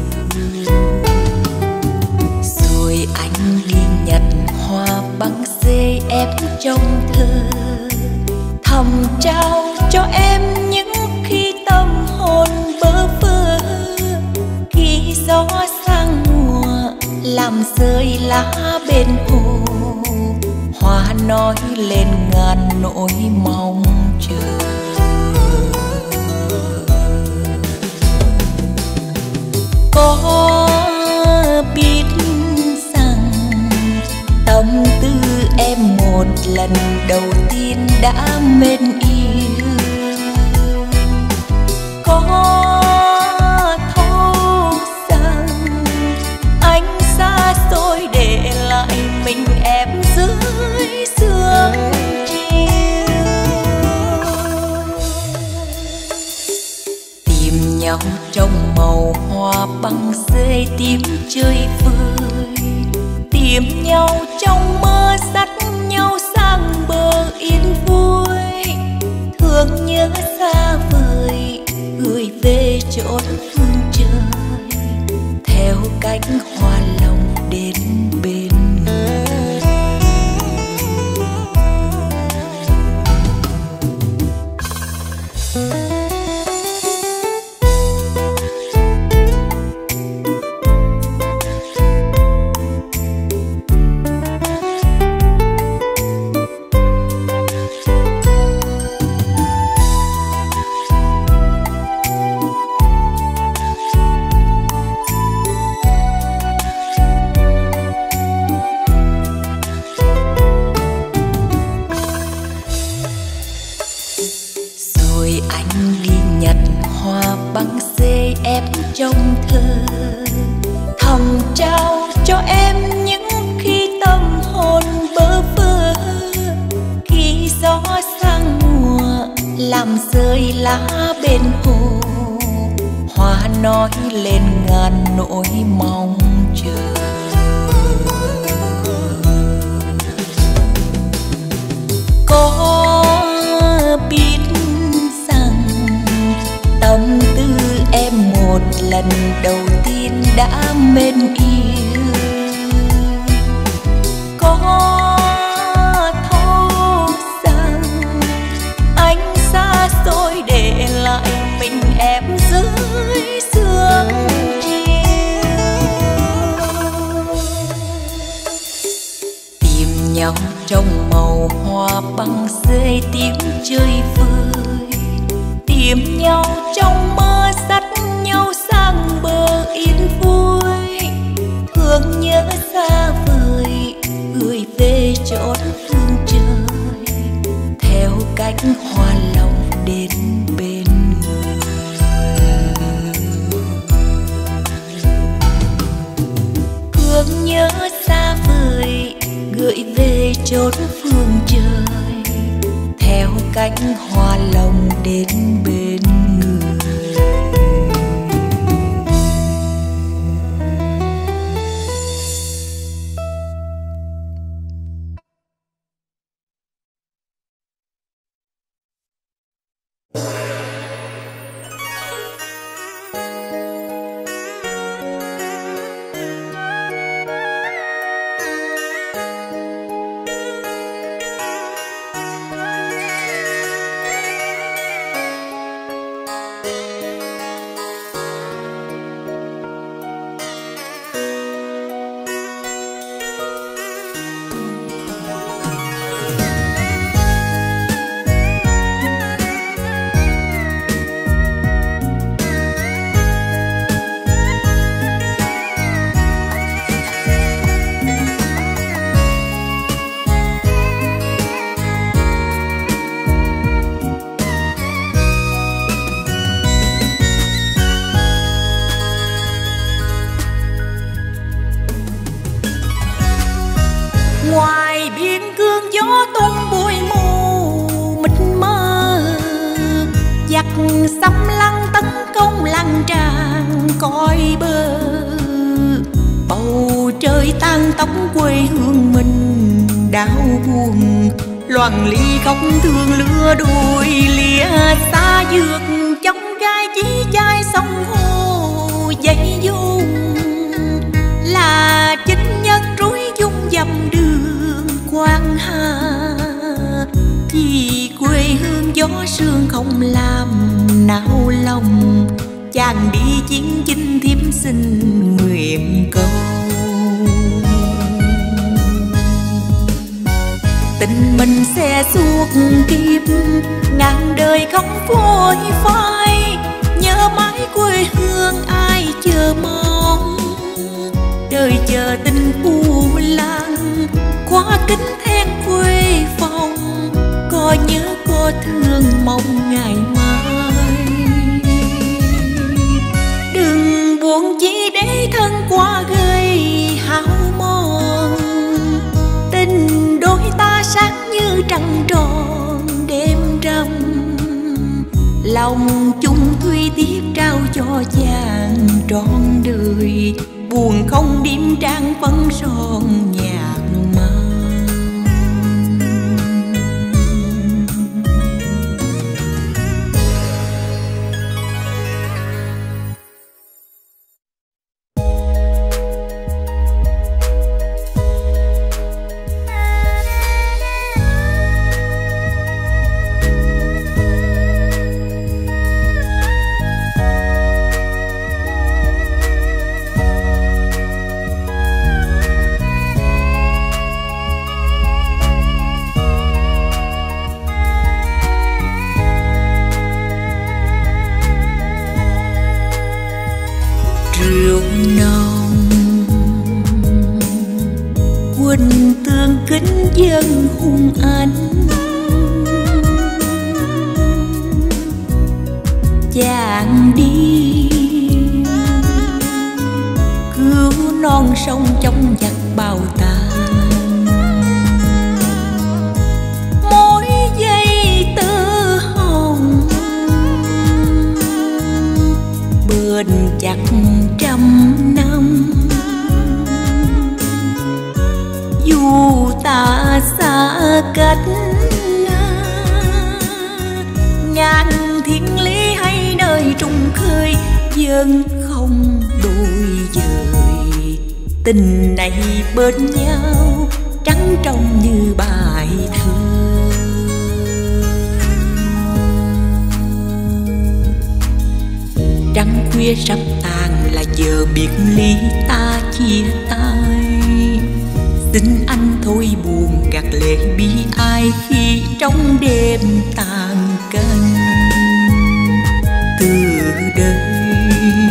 Rồi anh đi nhặt hoa băng xê em trong thơ, thầm trao cho em những khi tâm hồn bơ vơ. Khi gió sang mùa làm rơi lá bên hồ, hoa nói lên ngàn nỗi mong chờ. lần đầu tiên đã mến yêu. Có thấu rằng anh xa xôi để lại mình em dưới sương chiều. Tìm nhau trong màu hoa băng rơi tím chơi vơi, tìm nhau trong mơ dắt nhau sang bờ yên vui. Thương nhớ xa vời gửi về chốn phương trời, theo cánh hoa lòng đến bên người. Băng xê ép trong thơ, thầm trao cho em những khi tâm hồn bơ vơ. Khi gió sang mùa làm rơi lá bên hồ, hoa nói lên ngàn nỗi mong chờ. Có biết rằng tâm tư em một lần đầu tiên đã mến yêu. Có thấu rằng anh xa xôi để lại mình em dưới sương chiều. Tìm nhau trong màu hoa băng rơi tím chơi vơi, tìm nhau trong mơ dắt nhau sang bờ yên vui. Thương nhớ xa vời gửi về chốn phương trời, theo cánh hoa lòng đến bên người. Thương nhớ xa vời gửi về chốn phương trời, theo cánh hoa lòng đến bên người. Ngoài biên cương gió tung bụi mù mịt mờ, giặc xâm lăng tấn công lăng tràn coi bờ. Bầu trời tan tóc quê hương mình đau buồn, loạn ly khóc thương lửa đuôi lìa xa dược trong gai chí chai sông hồ dây dung. Là chính nhân rối dung dầm đường Quang Hà, vì quê hương gió sương không làm nao lòng. Chàng đi chiến chinh thiếp xin nguyện cầu, tình mình sẽ suốt kiếp ngàn đời không phôi phai. Nhớ mãi quê hương ai chờ mong, đời chờ tình phù lang khóa kính then quê phai. cho thương mong ngày mai. Đừng buồn chỉ để thân qua gây hao mòn, tình đôi ta sáng như trăng tròn đêm rằm. Lòng chung thủy tiếp trao cho chàng trọn đời, buồn không điểm trang phấn son nhạc mang. Rượu nồng quân tương kính dân hung anh, chàng đi cứu non sông trong giặc bào tàn. Mỗi giây tơ hồng bền chặt trăm năm, dù ta xa cách ngàn thiên lý hay nơi trùng khơi, dân không đôi dời. Tình này bên nhau trắng trong như bài thơ. Trăng khuya sắp tàn là giờ biệt ly ta chia tay. Xin anh thôi buồn gạt lệ bi ai khi trong đêm tàn canh. Từ đây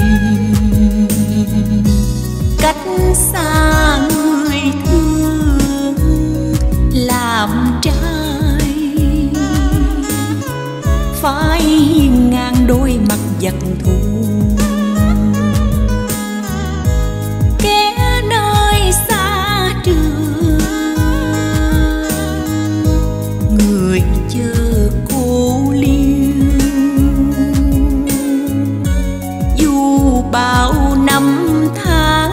cách xa người thương làm trai, phải ngang đôi mặt giặc thù. Kẻ nơi xa trường người chờ cô liêu, dù bao năm tháng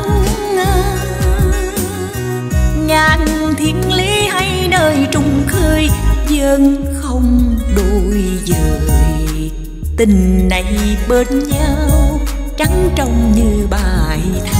ngàn thiên lý hay nơi trùng khơi, dân không đôi dời. Tình này bên nhau trắng trong như bài thơ.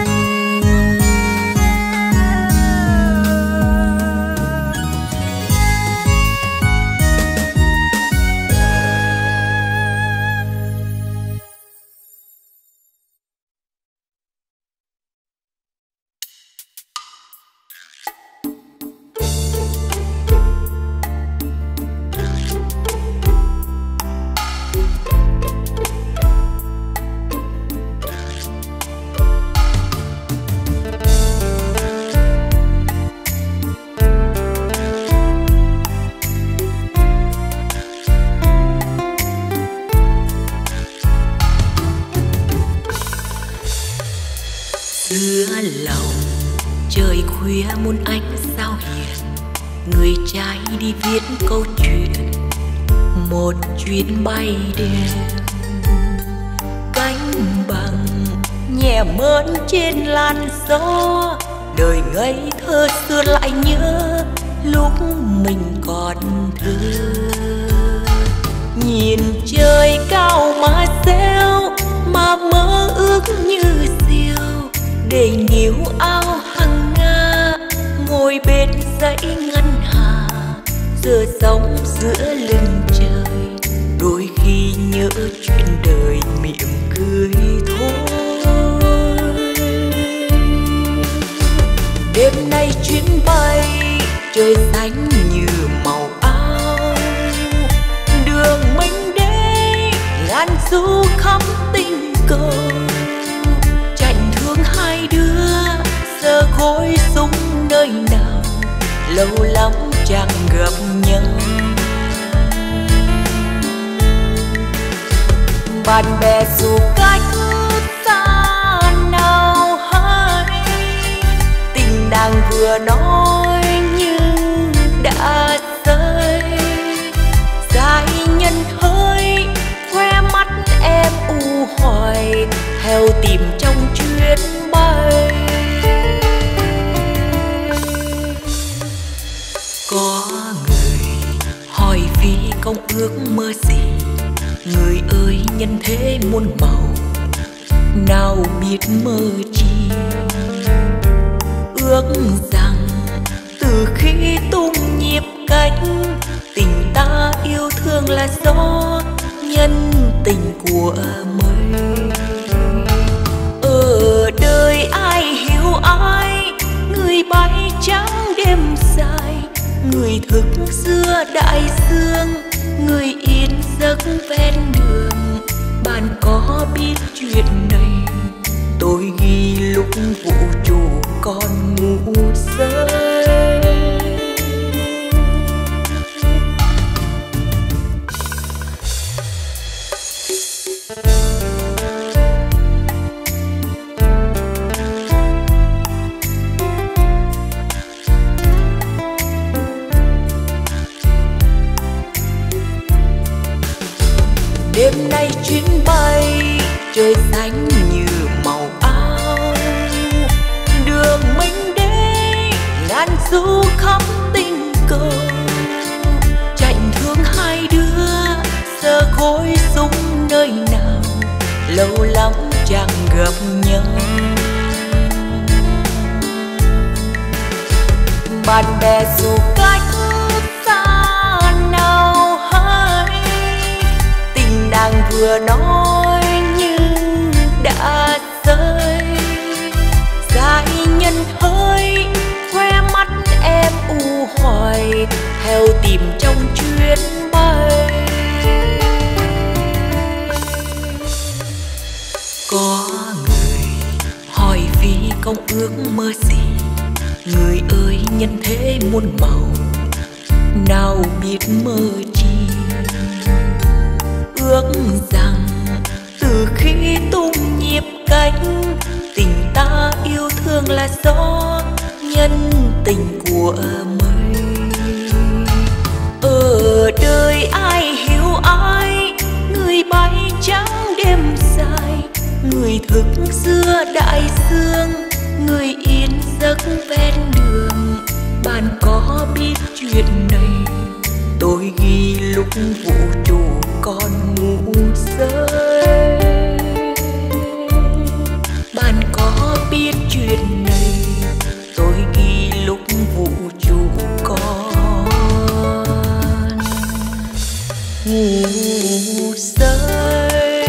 Giữa lòng trời khuya muôn ánh sao hiền, người trai đi viết câu chuyện một chuyến bay đêm. Cánh bằng nhẹ mơn trên làn gió, đời ngây thơ xưa lại nhớ lúc mình còn thơ. Nhìn trời cao mà reo, mà mơ ước như diều, để níu áo hằng nga ngồi bên dãy ngân hà. Giờ sống giữa lưng trời, đôi khi nhớ chuyện đời mỉm cười thôi. Đêm nay chuyến bay trời xanh như màu áo, đường mình đây ngàn du khắp tình cầu. Chạnh thương hai đứa giờ khối súng nơi nào, lâu lắm chẳng gặp nhau. bạn bè dù cách xa nào hay, tình nàng vừa nói nhưng đã rơi. Giai nhân hỡi khoe mắt em u hoài, theo tìm trong chuyến bay. Có người hỏi vì công ước mơ gì, người ơi nhân thế muôn màu, nào biết mơ chi. Ước rằng từ khi tung nhịp cánh, tình ta yêu thương là gió, nhân tình của mây. Ở đời ai hiểu ai, người bay trắng đêm dài, người thức giữa đại dương, người yên giấc ven đường. Bạn có biết chuyện này, tôi ghi lúc vũ trụ còn ngủ rơi. Đêm nay chuyến bay trời xanh như màu áo, đường mình đây ngàn du khắp tình cầu. Chạnh thương hai đứa giờ khối súng nơi nào, lâu lắm chẳng gặp nhau. Bạn bè dù cách xa nào hay, tình nàng vừa nói nhưng đã rơi. Giai nhân hỡi khoe mắt em u hoài, theo tìm trong chuyến bay. Có người hỏi vì công ước mơ gì, người ơi nhân thế muôn màu, nào biết mơ chi. Ước rằng từ khi tung nhịp cánh, tình ta yêu thương là gió, nhân tình của mây. Ở đời ai hiểu ai, người bay trắng đêm dài, người thức giữa đại dương, người yên giấc ven đường. Bạn có biết chuyện này, tôi ghi lúc vũ trụ còn ngủ rơi. Bạn có biết chuyện này, tôi ghi lúc vũ trụ còn ngủ rơi.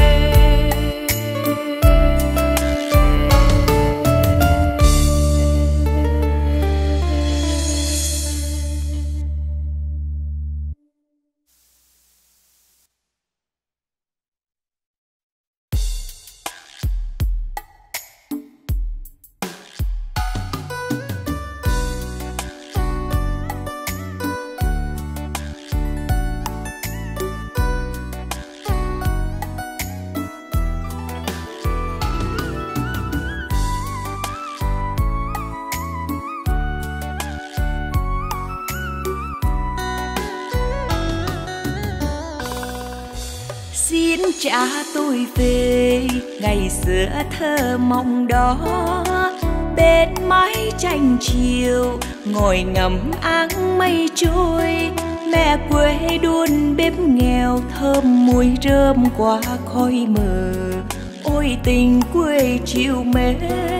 Xin trả tôi về ngày xưa thơ mộng đó, bên mái tranh chiều ngồi ngắm áng mây trôi. Mẹ quê đun bếp nghèo thơm mùi rơm qua khói mờ, ôi tình quê chiều mến.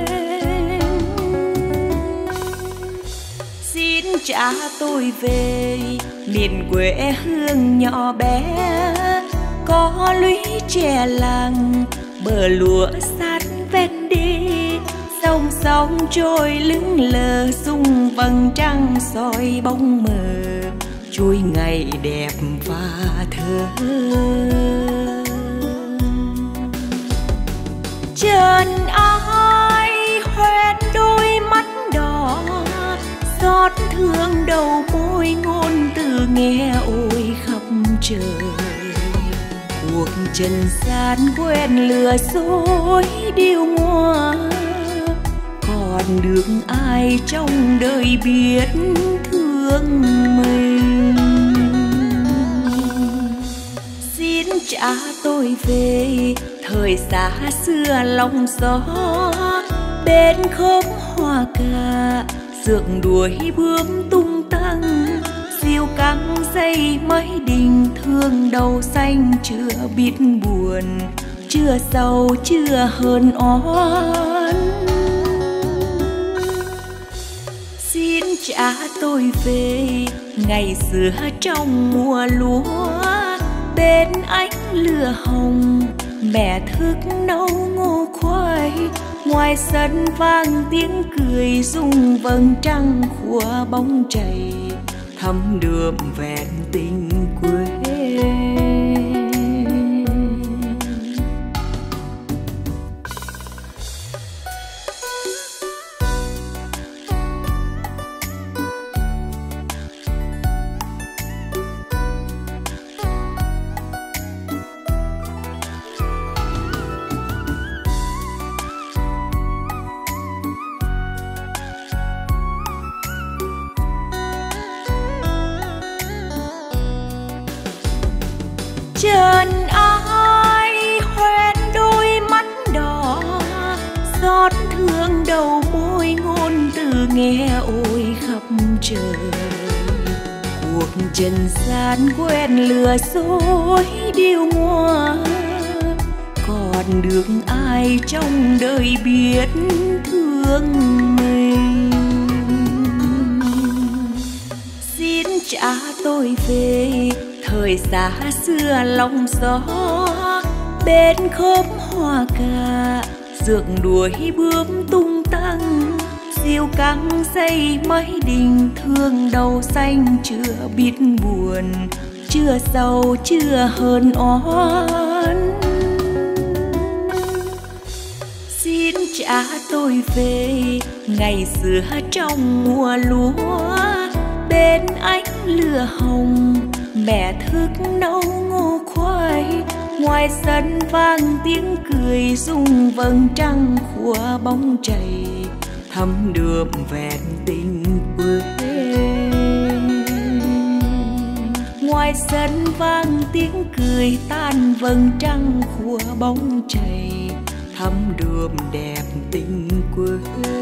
Xin trả tôi về miền quê hương nhỏ bé, có lũy tre làng bờ lúa sát ven đê. Sông sóng trôi lững lờ rung vầng trăng soi bóng mờ, trôi ngày đẹp và thơ. Trần ai hoen đôi mắt đỏ, xót thương đầu môi ngôn từ nghe ôi khắp trời. cuộc trần gian quen lừa dối điêu ngoa, còn được ai trong đời biết thương mình. Xin trả tôi về thời xa xưa lòng gió, bên khóm hoa cà rượng đuổi bướm tung tăng, diêu căng dây mấy đình thương đầu xanh chưa biết buồn, chưa giàu chưa hờn oán. Xin trả tôi về ngày xưa trong mùa lúa, bên ánh lửa hồng mẹ thức nấu ngô khoai, ngoài sân vang tiếng cười rung vầng trăng khua bóng chảy, thấm đượm vẹn tình quê. Trần ai hoen đôi mắt đỏ, xót thương đầu môi ngôn từ nghe ôi khắp trời. Cuộc trần gian quen lừa dối điêu ngoa, còn được ai trong đời biết thương mình. Xin trả tôi về thời xa xưa lòng gió, bên khóm hoa cà rượng đuổi bướm tung tăng, diêu căng dây mấy đình thương đầu xanh chưa biết buồn, chưa giàu chưa hờn oán. Xin trả tôi về ngày xưa trong mùa lúa, bên ánh lửa hồng mẹ thức nấu ngô khoai, ngoài sân vang tiếng cười rung vầng trăng khua bóng chảy, thấm đượm vẹn tình quê. Ngoài sân vang tiếng cười tan vầng trăng khua bóng chảy, thấm đượm đẹp tình quê.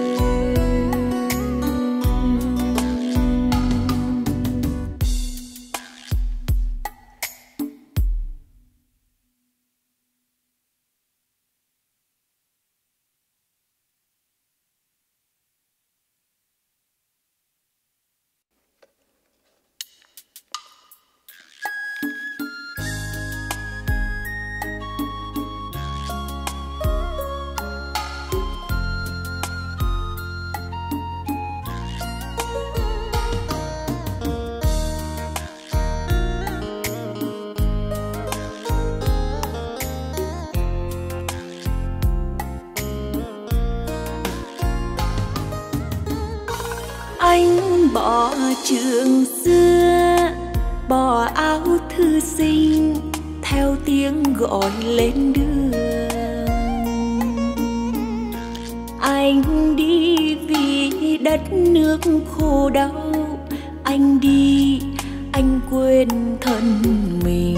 Anh bỏ trường xưa, bỏ áo thư sinh, theo tiếng gọi lên đường. Anh đi vì đất nước khô đau, anh đi anh quên thân mình.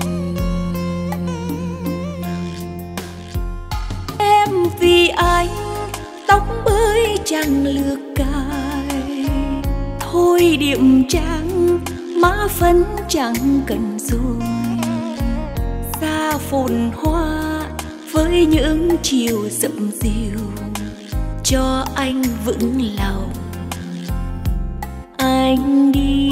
Em vì anh tóc bới chẳng lược cài, thôi điểm trắng má phấn chẳng cần rồi. Xa phồn hoa với những chiều dậm dìu, cho anh vững lòng. Anh đi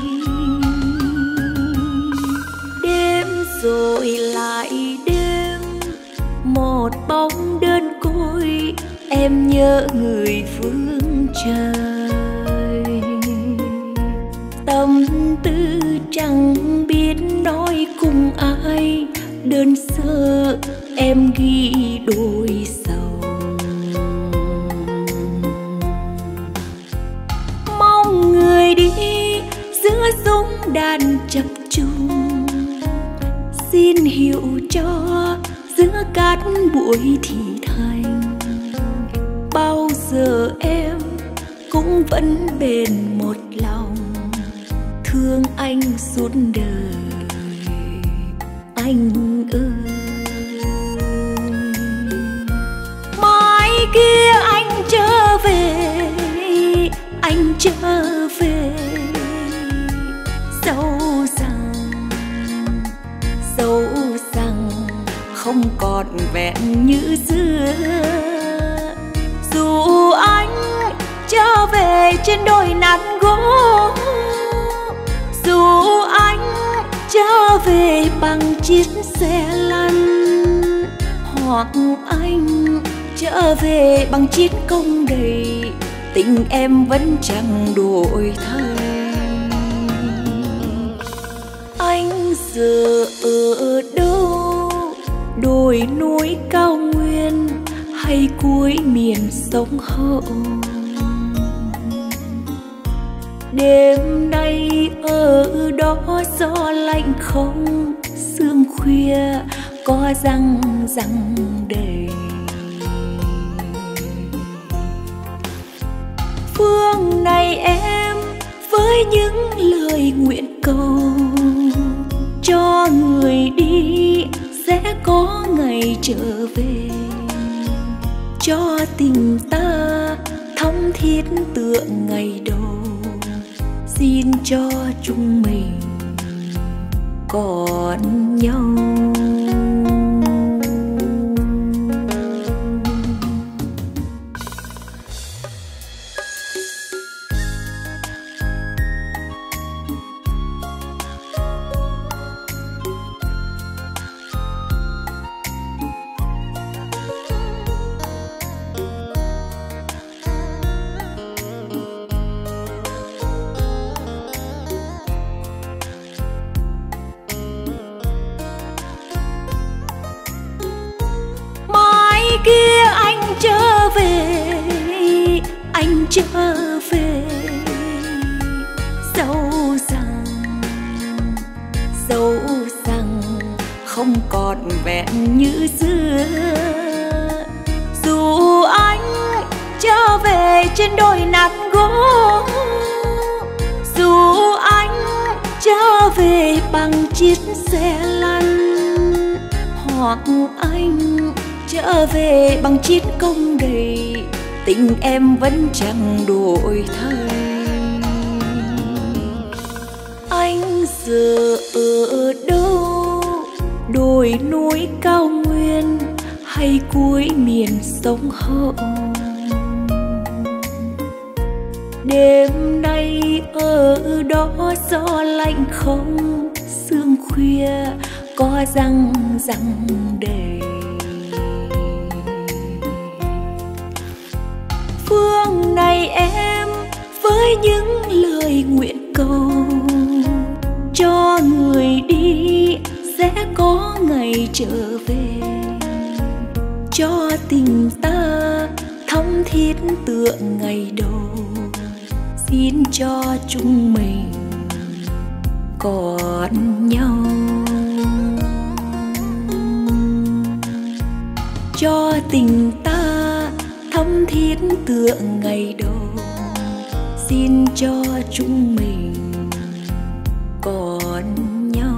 đêm rồi lại đêm, một bóng đơn côi, em nhớ người phương trời. Tâm tư chẳng biết nói cùng ai, đơn sơ em ghi đôi sầu. Mong người đi giữa dũng đàn chập trùng, xin hiểu cho giữa cát bụi thì thành, bao giờ em cũng vẫn bền một lòng, thương anh suốt đời anh ơi. Mai kia anh trở về, anh trở về, dẫu rằng dẫu rằng không còn vẹn như xưa. Dù anh trở về trên đồi nát gỗ, dù anh trở về bằng chiếc xe lăn, hoặc anh trở về bằng chiếc công đầy, tình em vẫn chẳng đổi thay. Anh giờ ở đâu, đồi núi cao nguyên hay cuối miền sông Hậu? Đêm nay ở đó gió lạnh không, sương khuya có răng răng đầy. Phương này em với những lời nguyện cầu, cho người đi sẽ có ngày trở về, cho tình ta thắm thiết tựa ngày đầu. Xin cho chúng mình còn nhau. Kia anh trở về, anh trở về, dẫu rằng dẫu rằng không còn vẹn như xưa. Dù anh trở về trên đồi nát gỗ, dù anh trở về bằng chiếc xe lăn, hoặc anh trở về bằng chiếc công đầy, tình em vẫn chẳng đổi thay. Anh giờ ở đâu, đồi núi cao nguyên hay cuối miền sông Hậu? Đêm nay ở đó gió lạnh không, sương khuya có răng răng đầy. Phương này em với những lời nguyện cầu, cho người đi sẽ có ngày trở về, cho tình ta thắm thiết tựa ngày đầu. Xin cho chúng mình còn nhau, cho tình ta thắm thiết tựa ngày đầu. Xin cho chúng mình còn nhau.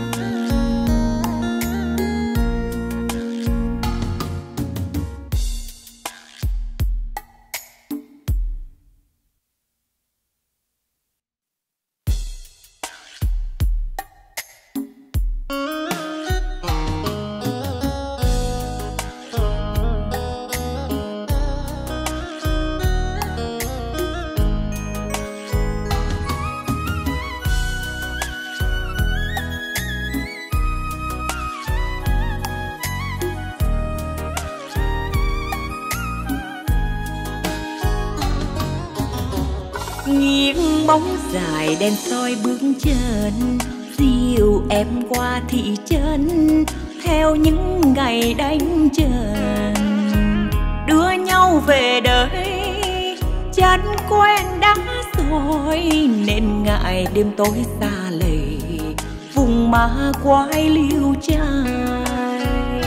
Nghiêng bóng dài đèn soi bước chân, dìu em qua thị trấn theo những ngày đánh trần. Đưa nhau về đời chán quen đã rồi, nên ngại đêm tối xa lầy cùng ma quái liêu trai.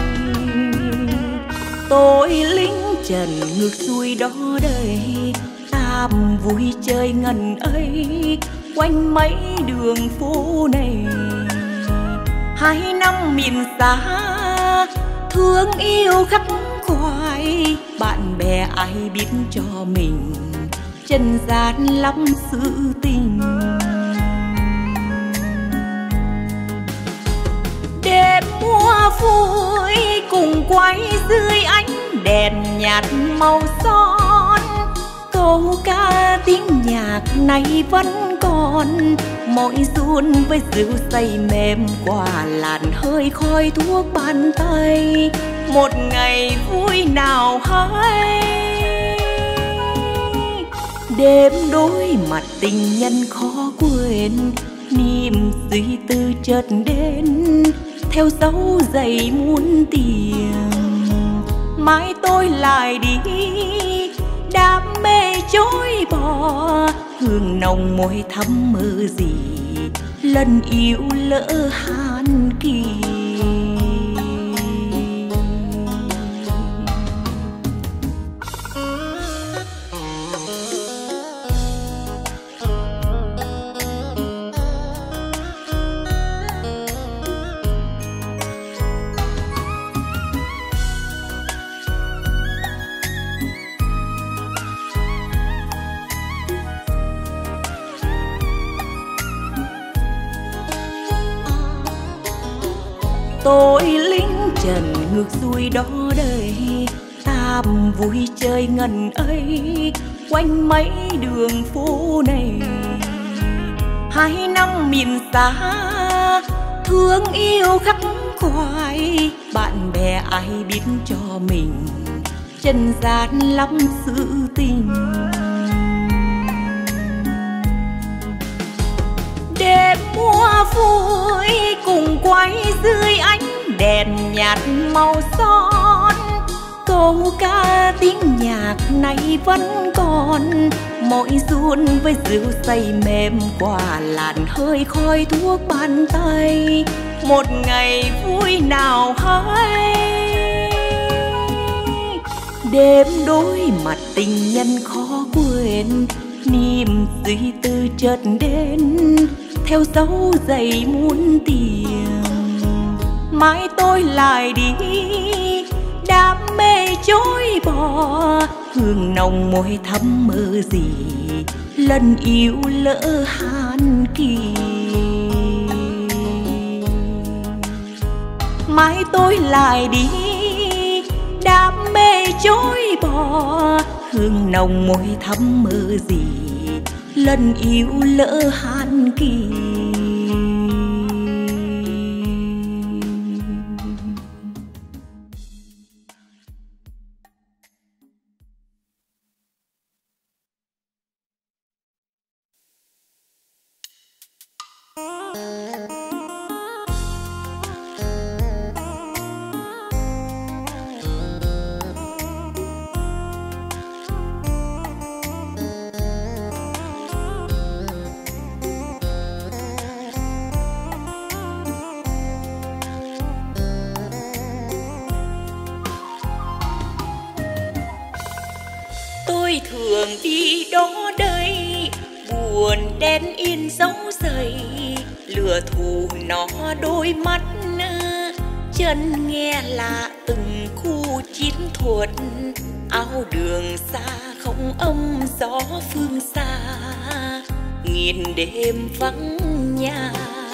Tôi lính trần ngược xuôi đó đây, tam vui chơi ngần ấy quanh mấy đường phố này. Hai năm miền xa thương yêu khắc khoải, bạn bè ai biết cho mình trần gian lắm sự tình. Đêm mùa vui cùng quay dưới ánh đèn nhạt màu son, câu ca tiếng nhạc này vẫn còn mỗi run với rượu say mềm qua làn hơi khói thuốc bàn tay. Một ngày vui nào hay đêm đối mặt tình nhân khó quên, niềm suy tư chợt đến theo dấu giày muôn tiền. Mãi tôi lại đi đam mê chối bỏ, hương nồng môi thắm mơ gì lần yêu lỡ han kỳ. Tôi lính trần ngược xuôi đó đây, tam vui chơi ngần ấy quanh mấy đường phố này. Hai năm miền xa thương yêu khắc khoải, bạn bè ai biết cho mình trần gian lắm sự tình. Đêm mùa vui cùng quay dưới ánh đèn nhạt màu son, câu ca tiếng nhạc này vẫn còn mỗi run với rượu say mềm qua làn hơi khói thuốc bàn tay. Một ngày vui nào hay đêm đối mặt tình nhân khó quên, niềm suy tư chợt đến theo dấu giày muôn tiền. Mãi tôi lại đi đam mê chối bỏ, hương nồng môi thắm mơ gì lần yêu lỡ han kỳ. Mãi tôi lại đi đam mê chối bỏ, hương nồng môi thắm mơ gì lần yêu lỡ han kỳ. Tôi thường đi đó đây, buồn đen in dấu giày, lửa thù nó đôi mắt, chân nghe lạ từng khu chiến thuật. Áo đường xa không âm gió phương xa, nghìn đêm vắng nhà.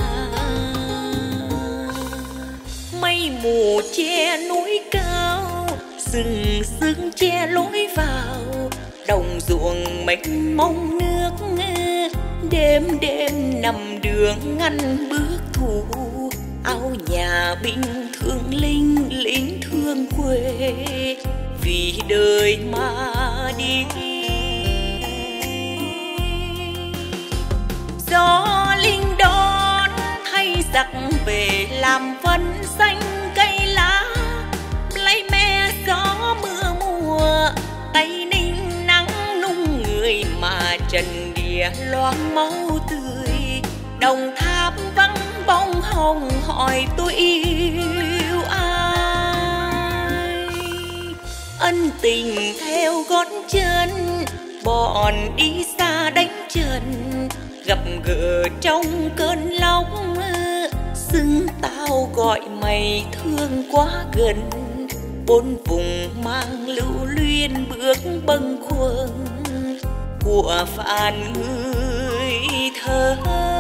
Mây mù che núi cao, rừng rừng che lối vào, đồng ruộng mênh mông nước. Đêm đêm nằm đường ngăn bước thù, áo nhà binh thương linh lính thương quê, vì đời mà đi. Gió linh đón thay giặc về làm vân xanh cây lá, lấy me gió mưa mùa, tay ninh nắng nung người mà trần địa loáng máu tươi. Đồng Tháp vắng bóng hồng hồng hỏi tôi yêu ai. Ân tình theo gót chân, bọn đi xa đánh trần, gặp gỡ trong cơn lòng, xưng tao gọi mày thương quá gần. Bốn vùng mang lưu luyên bước bâng khuâng của phàn người thơ.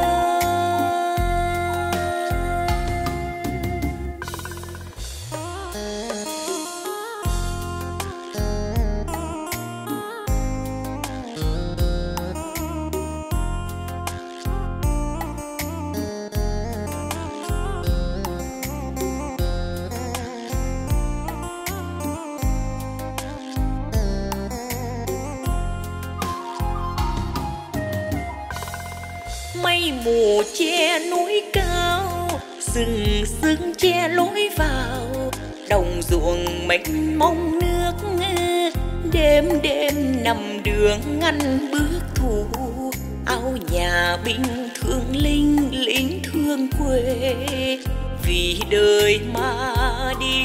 Mây mù che núi cao, rừng sương che lối vào, đồng ruộng mênh mông nước. Đêm đêm nằm đường ngăn bước thù, áo nhà binh thương linh lính thương quê, vì đời mà đi.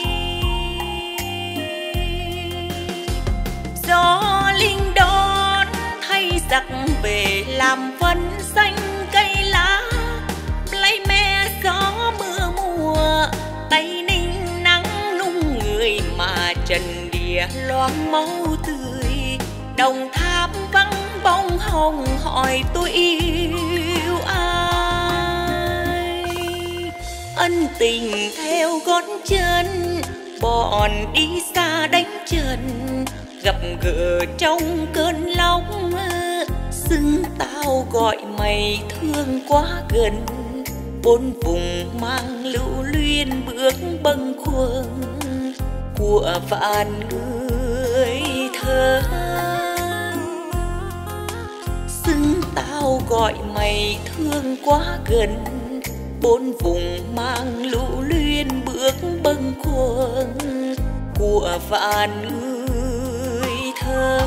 Gió linh đón thay giặc về làm vân xanh cây lá, lấy me gió mưa mùa, tay ninh nắng nung người mà trần địa loáng máu tươi. Đồng Tháp vắng bóng hồng hỏi tôi yêu ai. Ân tình theo gót chân, bọn đi xa đánh trần, gặp gỡ trong cơn lòng, xưng tao gọi mày thương quá gần. Bốn vùng mang lưu luyên bước bâng khuâng của vạn người thơ. Xưng tao gọi mày thương quá gần. Bốn vùng mang lưu luyên bước bâng khuâng của vạn người thơ.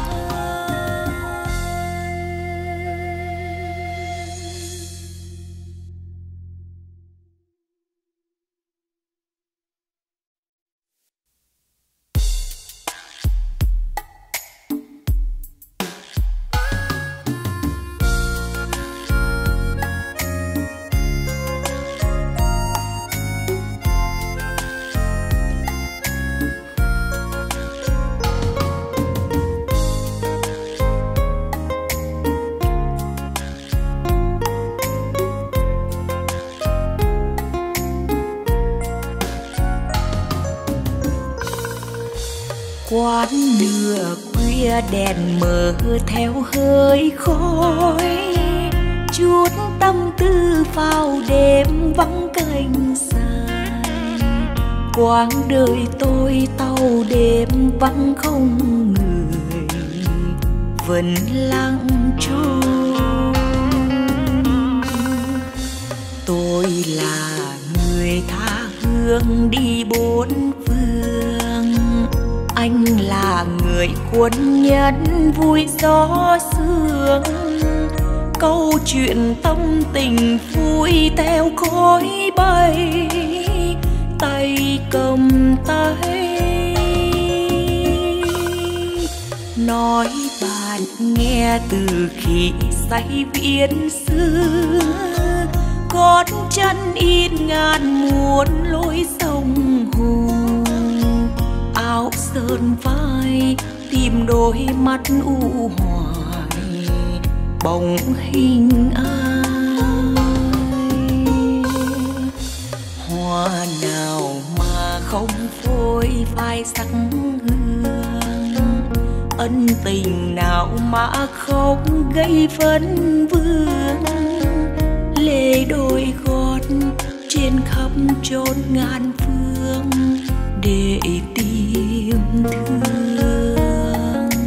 Quán nửa khuya đèn mờ theo hơi khói, chút tâm tư vào đêm vắng cành dài. Quãng đời tôi tàu đêm vắng không người, vẫn lặng trôi. Tôi là người tha hương đi bốn phương, anh là người quân nhân vui gió sương. Câu chuyện tâm tình vui theo khói bay, tay cầm tay. Nói bạn nghe từ khi say viễn xưa, gót chân in ngàn muôn lối sông hồ. Áo sơn vai tìm đôi mắt u hoài, bóng hình ai. Hoa nào mà không phôi phai sắc hương, ân tình nào mà không gây vấn vương. Lê đôi gót trên khắp chốn ngàn phương để tìm thương.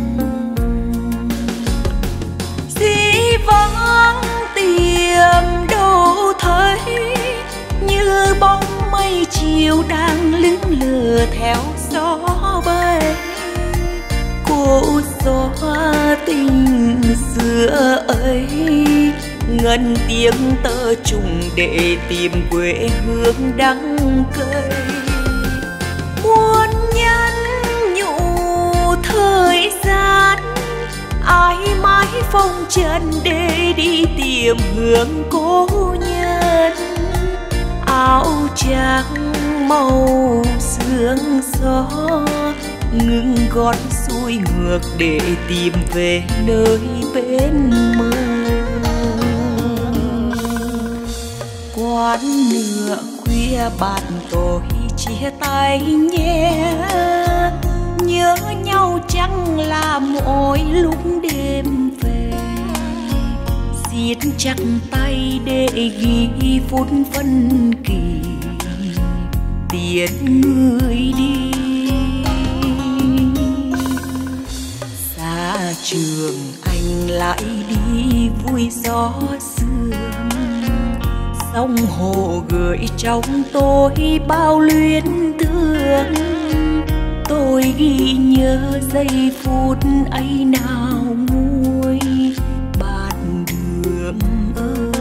Dĩ vắng tìm đâu thấy, như bóng mây chiều đang lững lờ theo gió bay. Cô gió tình xưa ấy ngân tiếng tơ trùng để tìm quê hương đắng cay. Muốn nhắn nhủ thời gian ai mãi phong trần để đi tìm hướng cố nhân. Áo trắng màu sương gió ngừng gót xuôi ngược để tìm về nơi bên mơ. Quán nửa khuya bạn tôi chia tay nhé, nhớ nhau chẳng là mỗi lúc đêm về. Siết chặt tay để ghi phút phân kỳ tiễn người đi. Xa trường anh lại đi vui gió sương, sông hồ gửi trong tôi bao luyến thương. Tôi ghi nhớ giây phút ấy nào nguôi bạn đường ơi.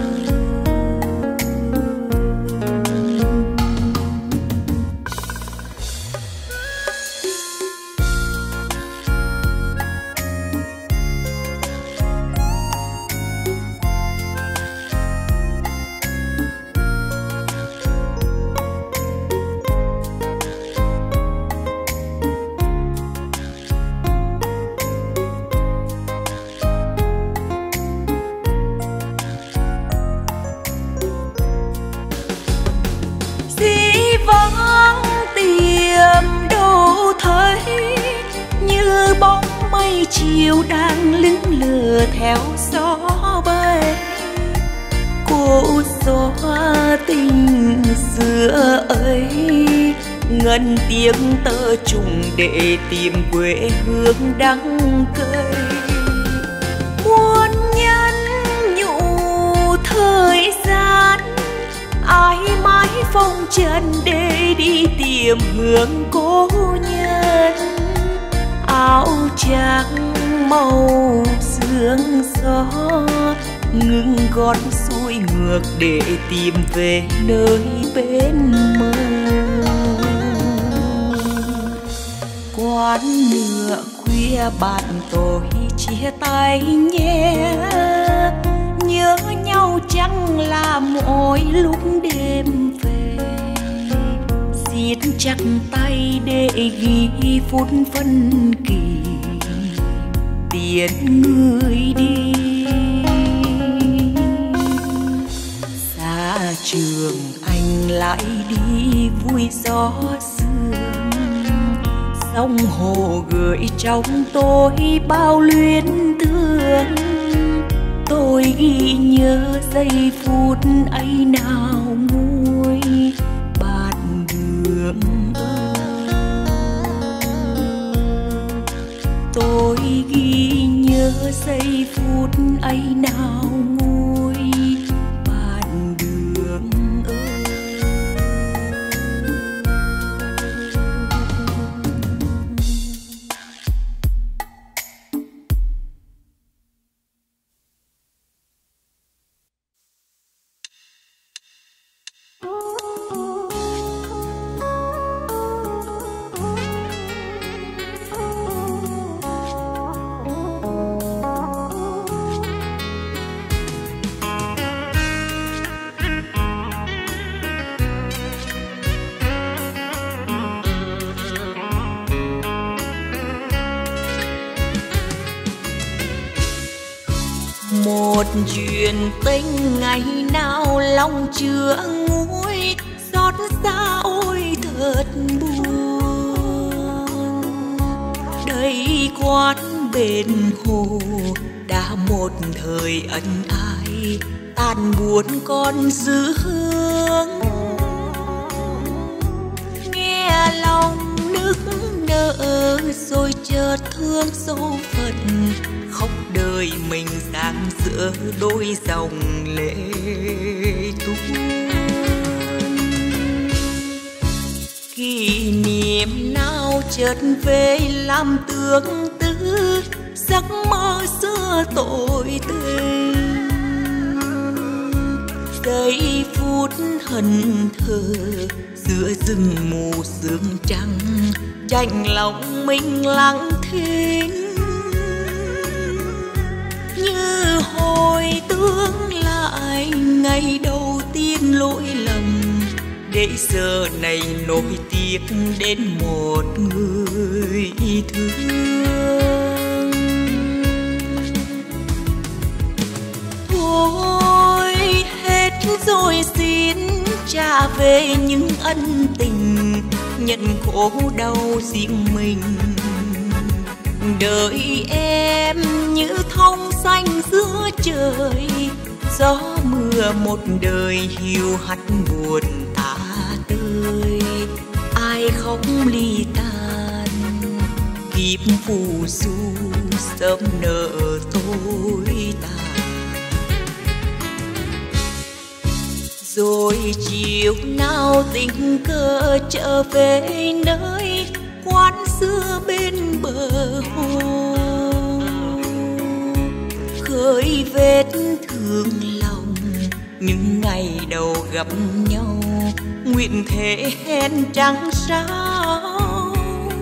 Chiều đang lững lờ theo gió bay, cô xóa tình xưa ấy ngân tiếng tơ trùng để tìm quê hương đắng cay. Muốn nhắn nhủ thời gian ai mãi phong trần để đi tìm hướng cố nhân. Áo trắng màu sương gió ngừng gót xuôi ngược để tìm về nơi bên mơ. Quán nửa khuya bạn tôi chia tay nhé, nhớ nhau chẳng là mỗi lúc đêm về. Siết chặt tay để ghi phút phân kỳ tiễn người đi. Xa trường anh lại đi vui gió sương, sông hồ gửi trong tôi bao luyến thương. Tôi ghi nhớ giây phút ấy nào nguôi bạn đường ơi. Tôi ghi nhớ giây phút ấy nào nguôi bạn đường ơi. Một chuyện tình ngày nào lòng chưa nguôi, xót xa ôi thật buồn. Đây quán bên hồ đã một thời ân ái, tàn buồn còn giữ hương. Nghe lòng nức nở rồi chợt thương số phận, khóc đời mình sang giữa đôi dòng lệ tuôn. Kỷ niệm nào chợt về làm tương tư, giấc mơ xưa tội tình. giây phút hân thờ giữa rừng mù sương trắng, chạnh lòng mình lặng thinh như hồi tương lại ngày đầu tiên lỗi lầm, để giờ này nỗi tiếc đến một người thương. Thôi hết rồi xin trả về những ân tình, nhận khổ đau riêng mình. Đợi em như thông xanh giữa trời, gió mưa một đời hiu hắt buồn tả tơi. Ai khóc ly tan kiếp phù du, sớm nợ tối tàn. Rồi chiều nào tình cờ trở về nơi quán xưa bên bờ hồ, khơi vết thương lòng những ngày đầu gặp nhau, nguyện thể hẹn trăng sao.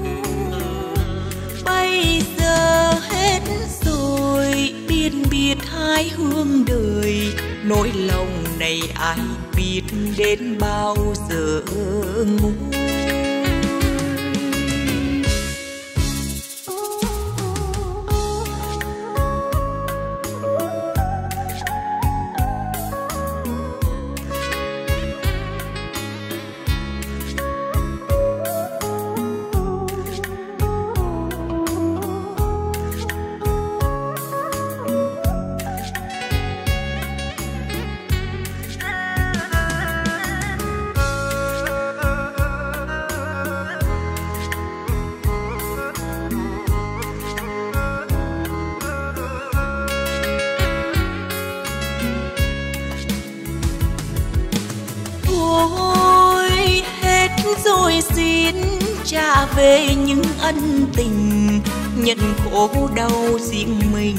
Bây giờ hết rồi biệt biệt hai hướng đời, nỗi lòng này ai biết đến bao giờ nguôi. Rồi xin trả về những ân tình, nhận khổ đau riêng mình.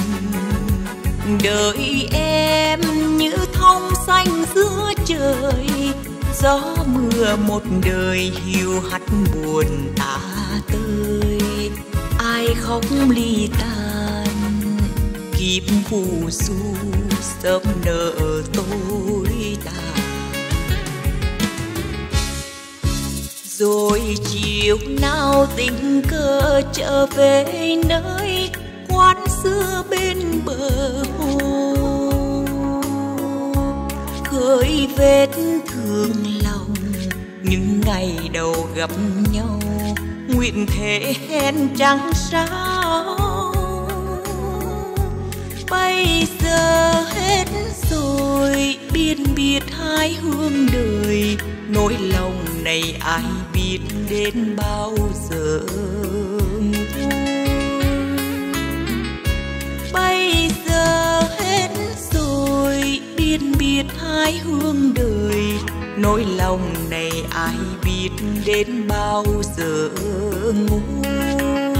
Đợi em như thông xanh giữa trời, gió mưa một đời hiu hắt buồn tả tơi. Ai khóc ly tan kiếp phù du, sớm nợ tối tàn. Rồi chiều nào tình cờ trở về nơi quán xưa bên bờ hồ, khơi vết thương lòng những ngày đầu gặp nhau, nguyện thể hẹn trăng sao. Bây giờ hết rồi biệt biệt hai hướng đời, nỗi lòng này ai biết đến bao giờ nguôi. Bây giờ hết rồi biệt biệt hai hướng đời, nỗi lòng này ai biết đến bao giờ nguôi.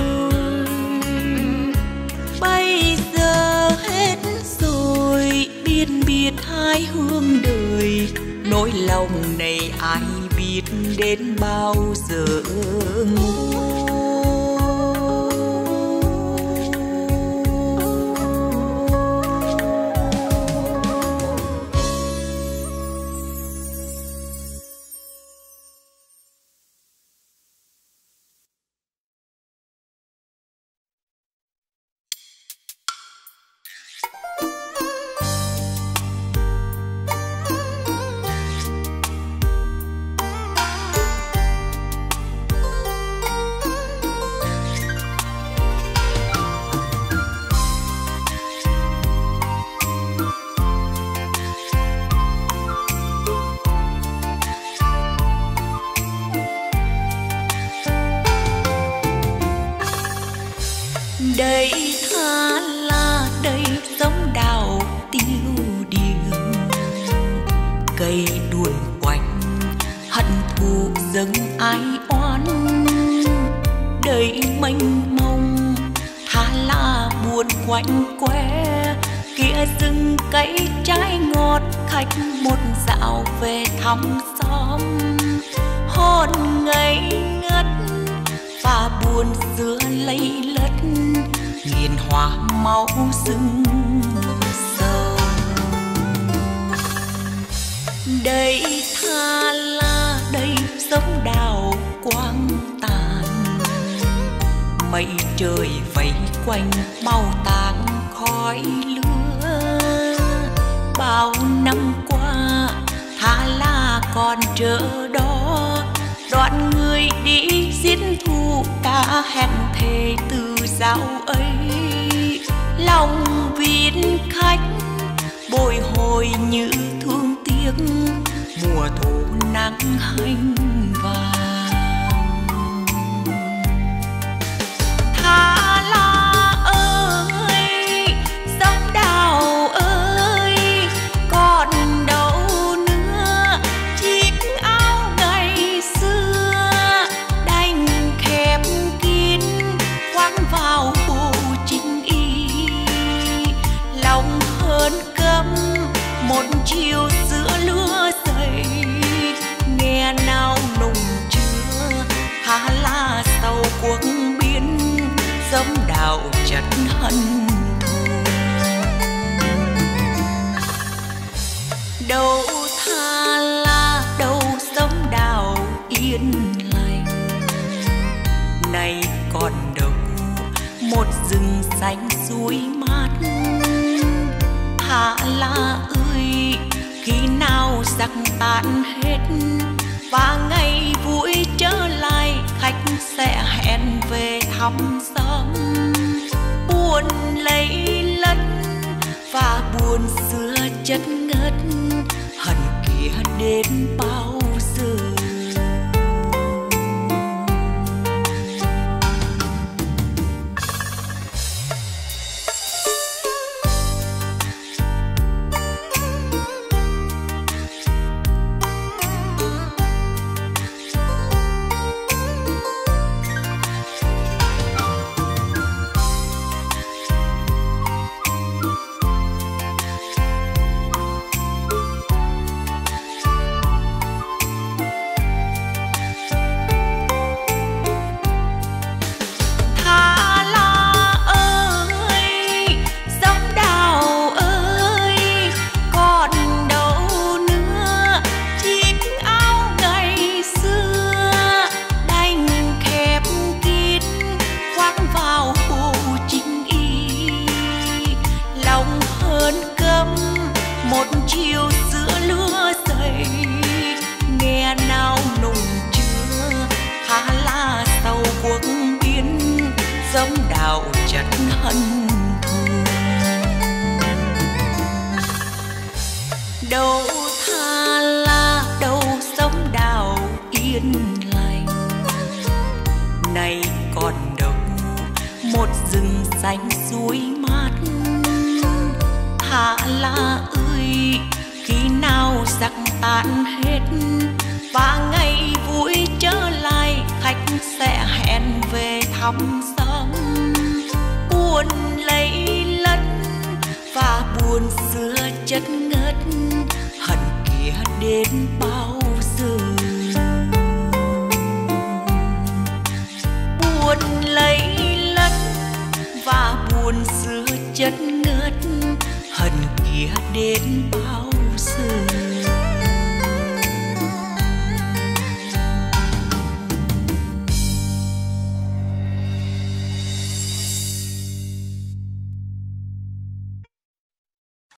Bây giờ hết rồi biệt biệt hai hướng đời, nỗi lòng này ai biết đến bao giờ nguôi. Đây tha là đây giống đào tiêu điều, cây đuổi quanh hận thù dâng ai oán. Đầy mênh mông tha là buồn quạnh quẽ, kia kia rừng cây trái ngọt, khách một dạo về thăm xóm. Hồn ngây ngất và buồn xưa lây lất, nghiền hoa máu rừng sâu. Đây tha la đây giống đào quang tàn, mây trời vây quanh bao tàn khói lửa. Bao năm qua Tha La còn chờ đó, đoạn người đi giết thù đã hẹn thề từ dạo ấy. Lòng viễn khách bồi hồi như thương tiếc, mùa thu nắng hành vàng. Tha La ơi, giống đào ơi, còn đâu nữa chiếc áo ngày xưa, đành khép kín khoác vào bộ chính y. Lòng hơn cấm một chiều giữa lứa dày, nghe nào nùng chưa Tha La sau cuộc biến, giống đào chất hận thù. Đâu Tha La đâu giống đào yên lành, này còn đâu một rừng xanh suối mát. Tha La ơi, khi nào giặc tan hết và ngày vui trở lại, khách sẽ hẹn về thăm xóm. Buồn lấy lất và buồn xưa chất ngất, hận kia đến bao giờ. Một chiều giữa lứa dày, nghe nào nùng chưa Tha La sau cuộc biến, giống đào chất hận thù. Đâu Tha La đâu giống đào yên lành, này còn đâu một rừng xanh suối mát. Tha La ơi, khi nào giặc tan hết và ngày vui trở lại, khách sẽ hẹn về thăm xóm. Buồn lấy lất và buồn xưa chất ngất, hận kia đến bao giờ. Buồn lấy lất và buồn xưa chất ngất, hận kia đến bao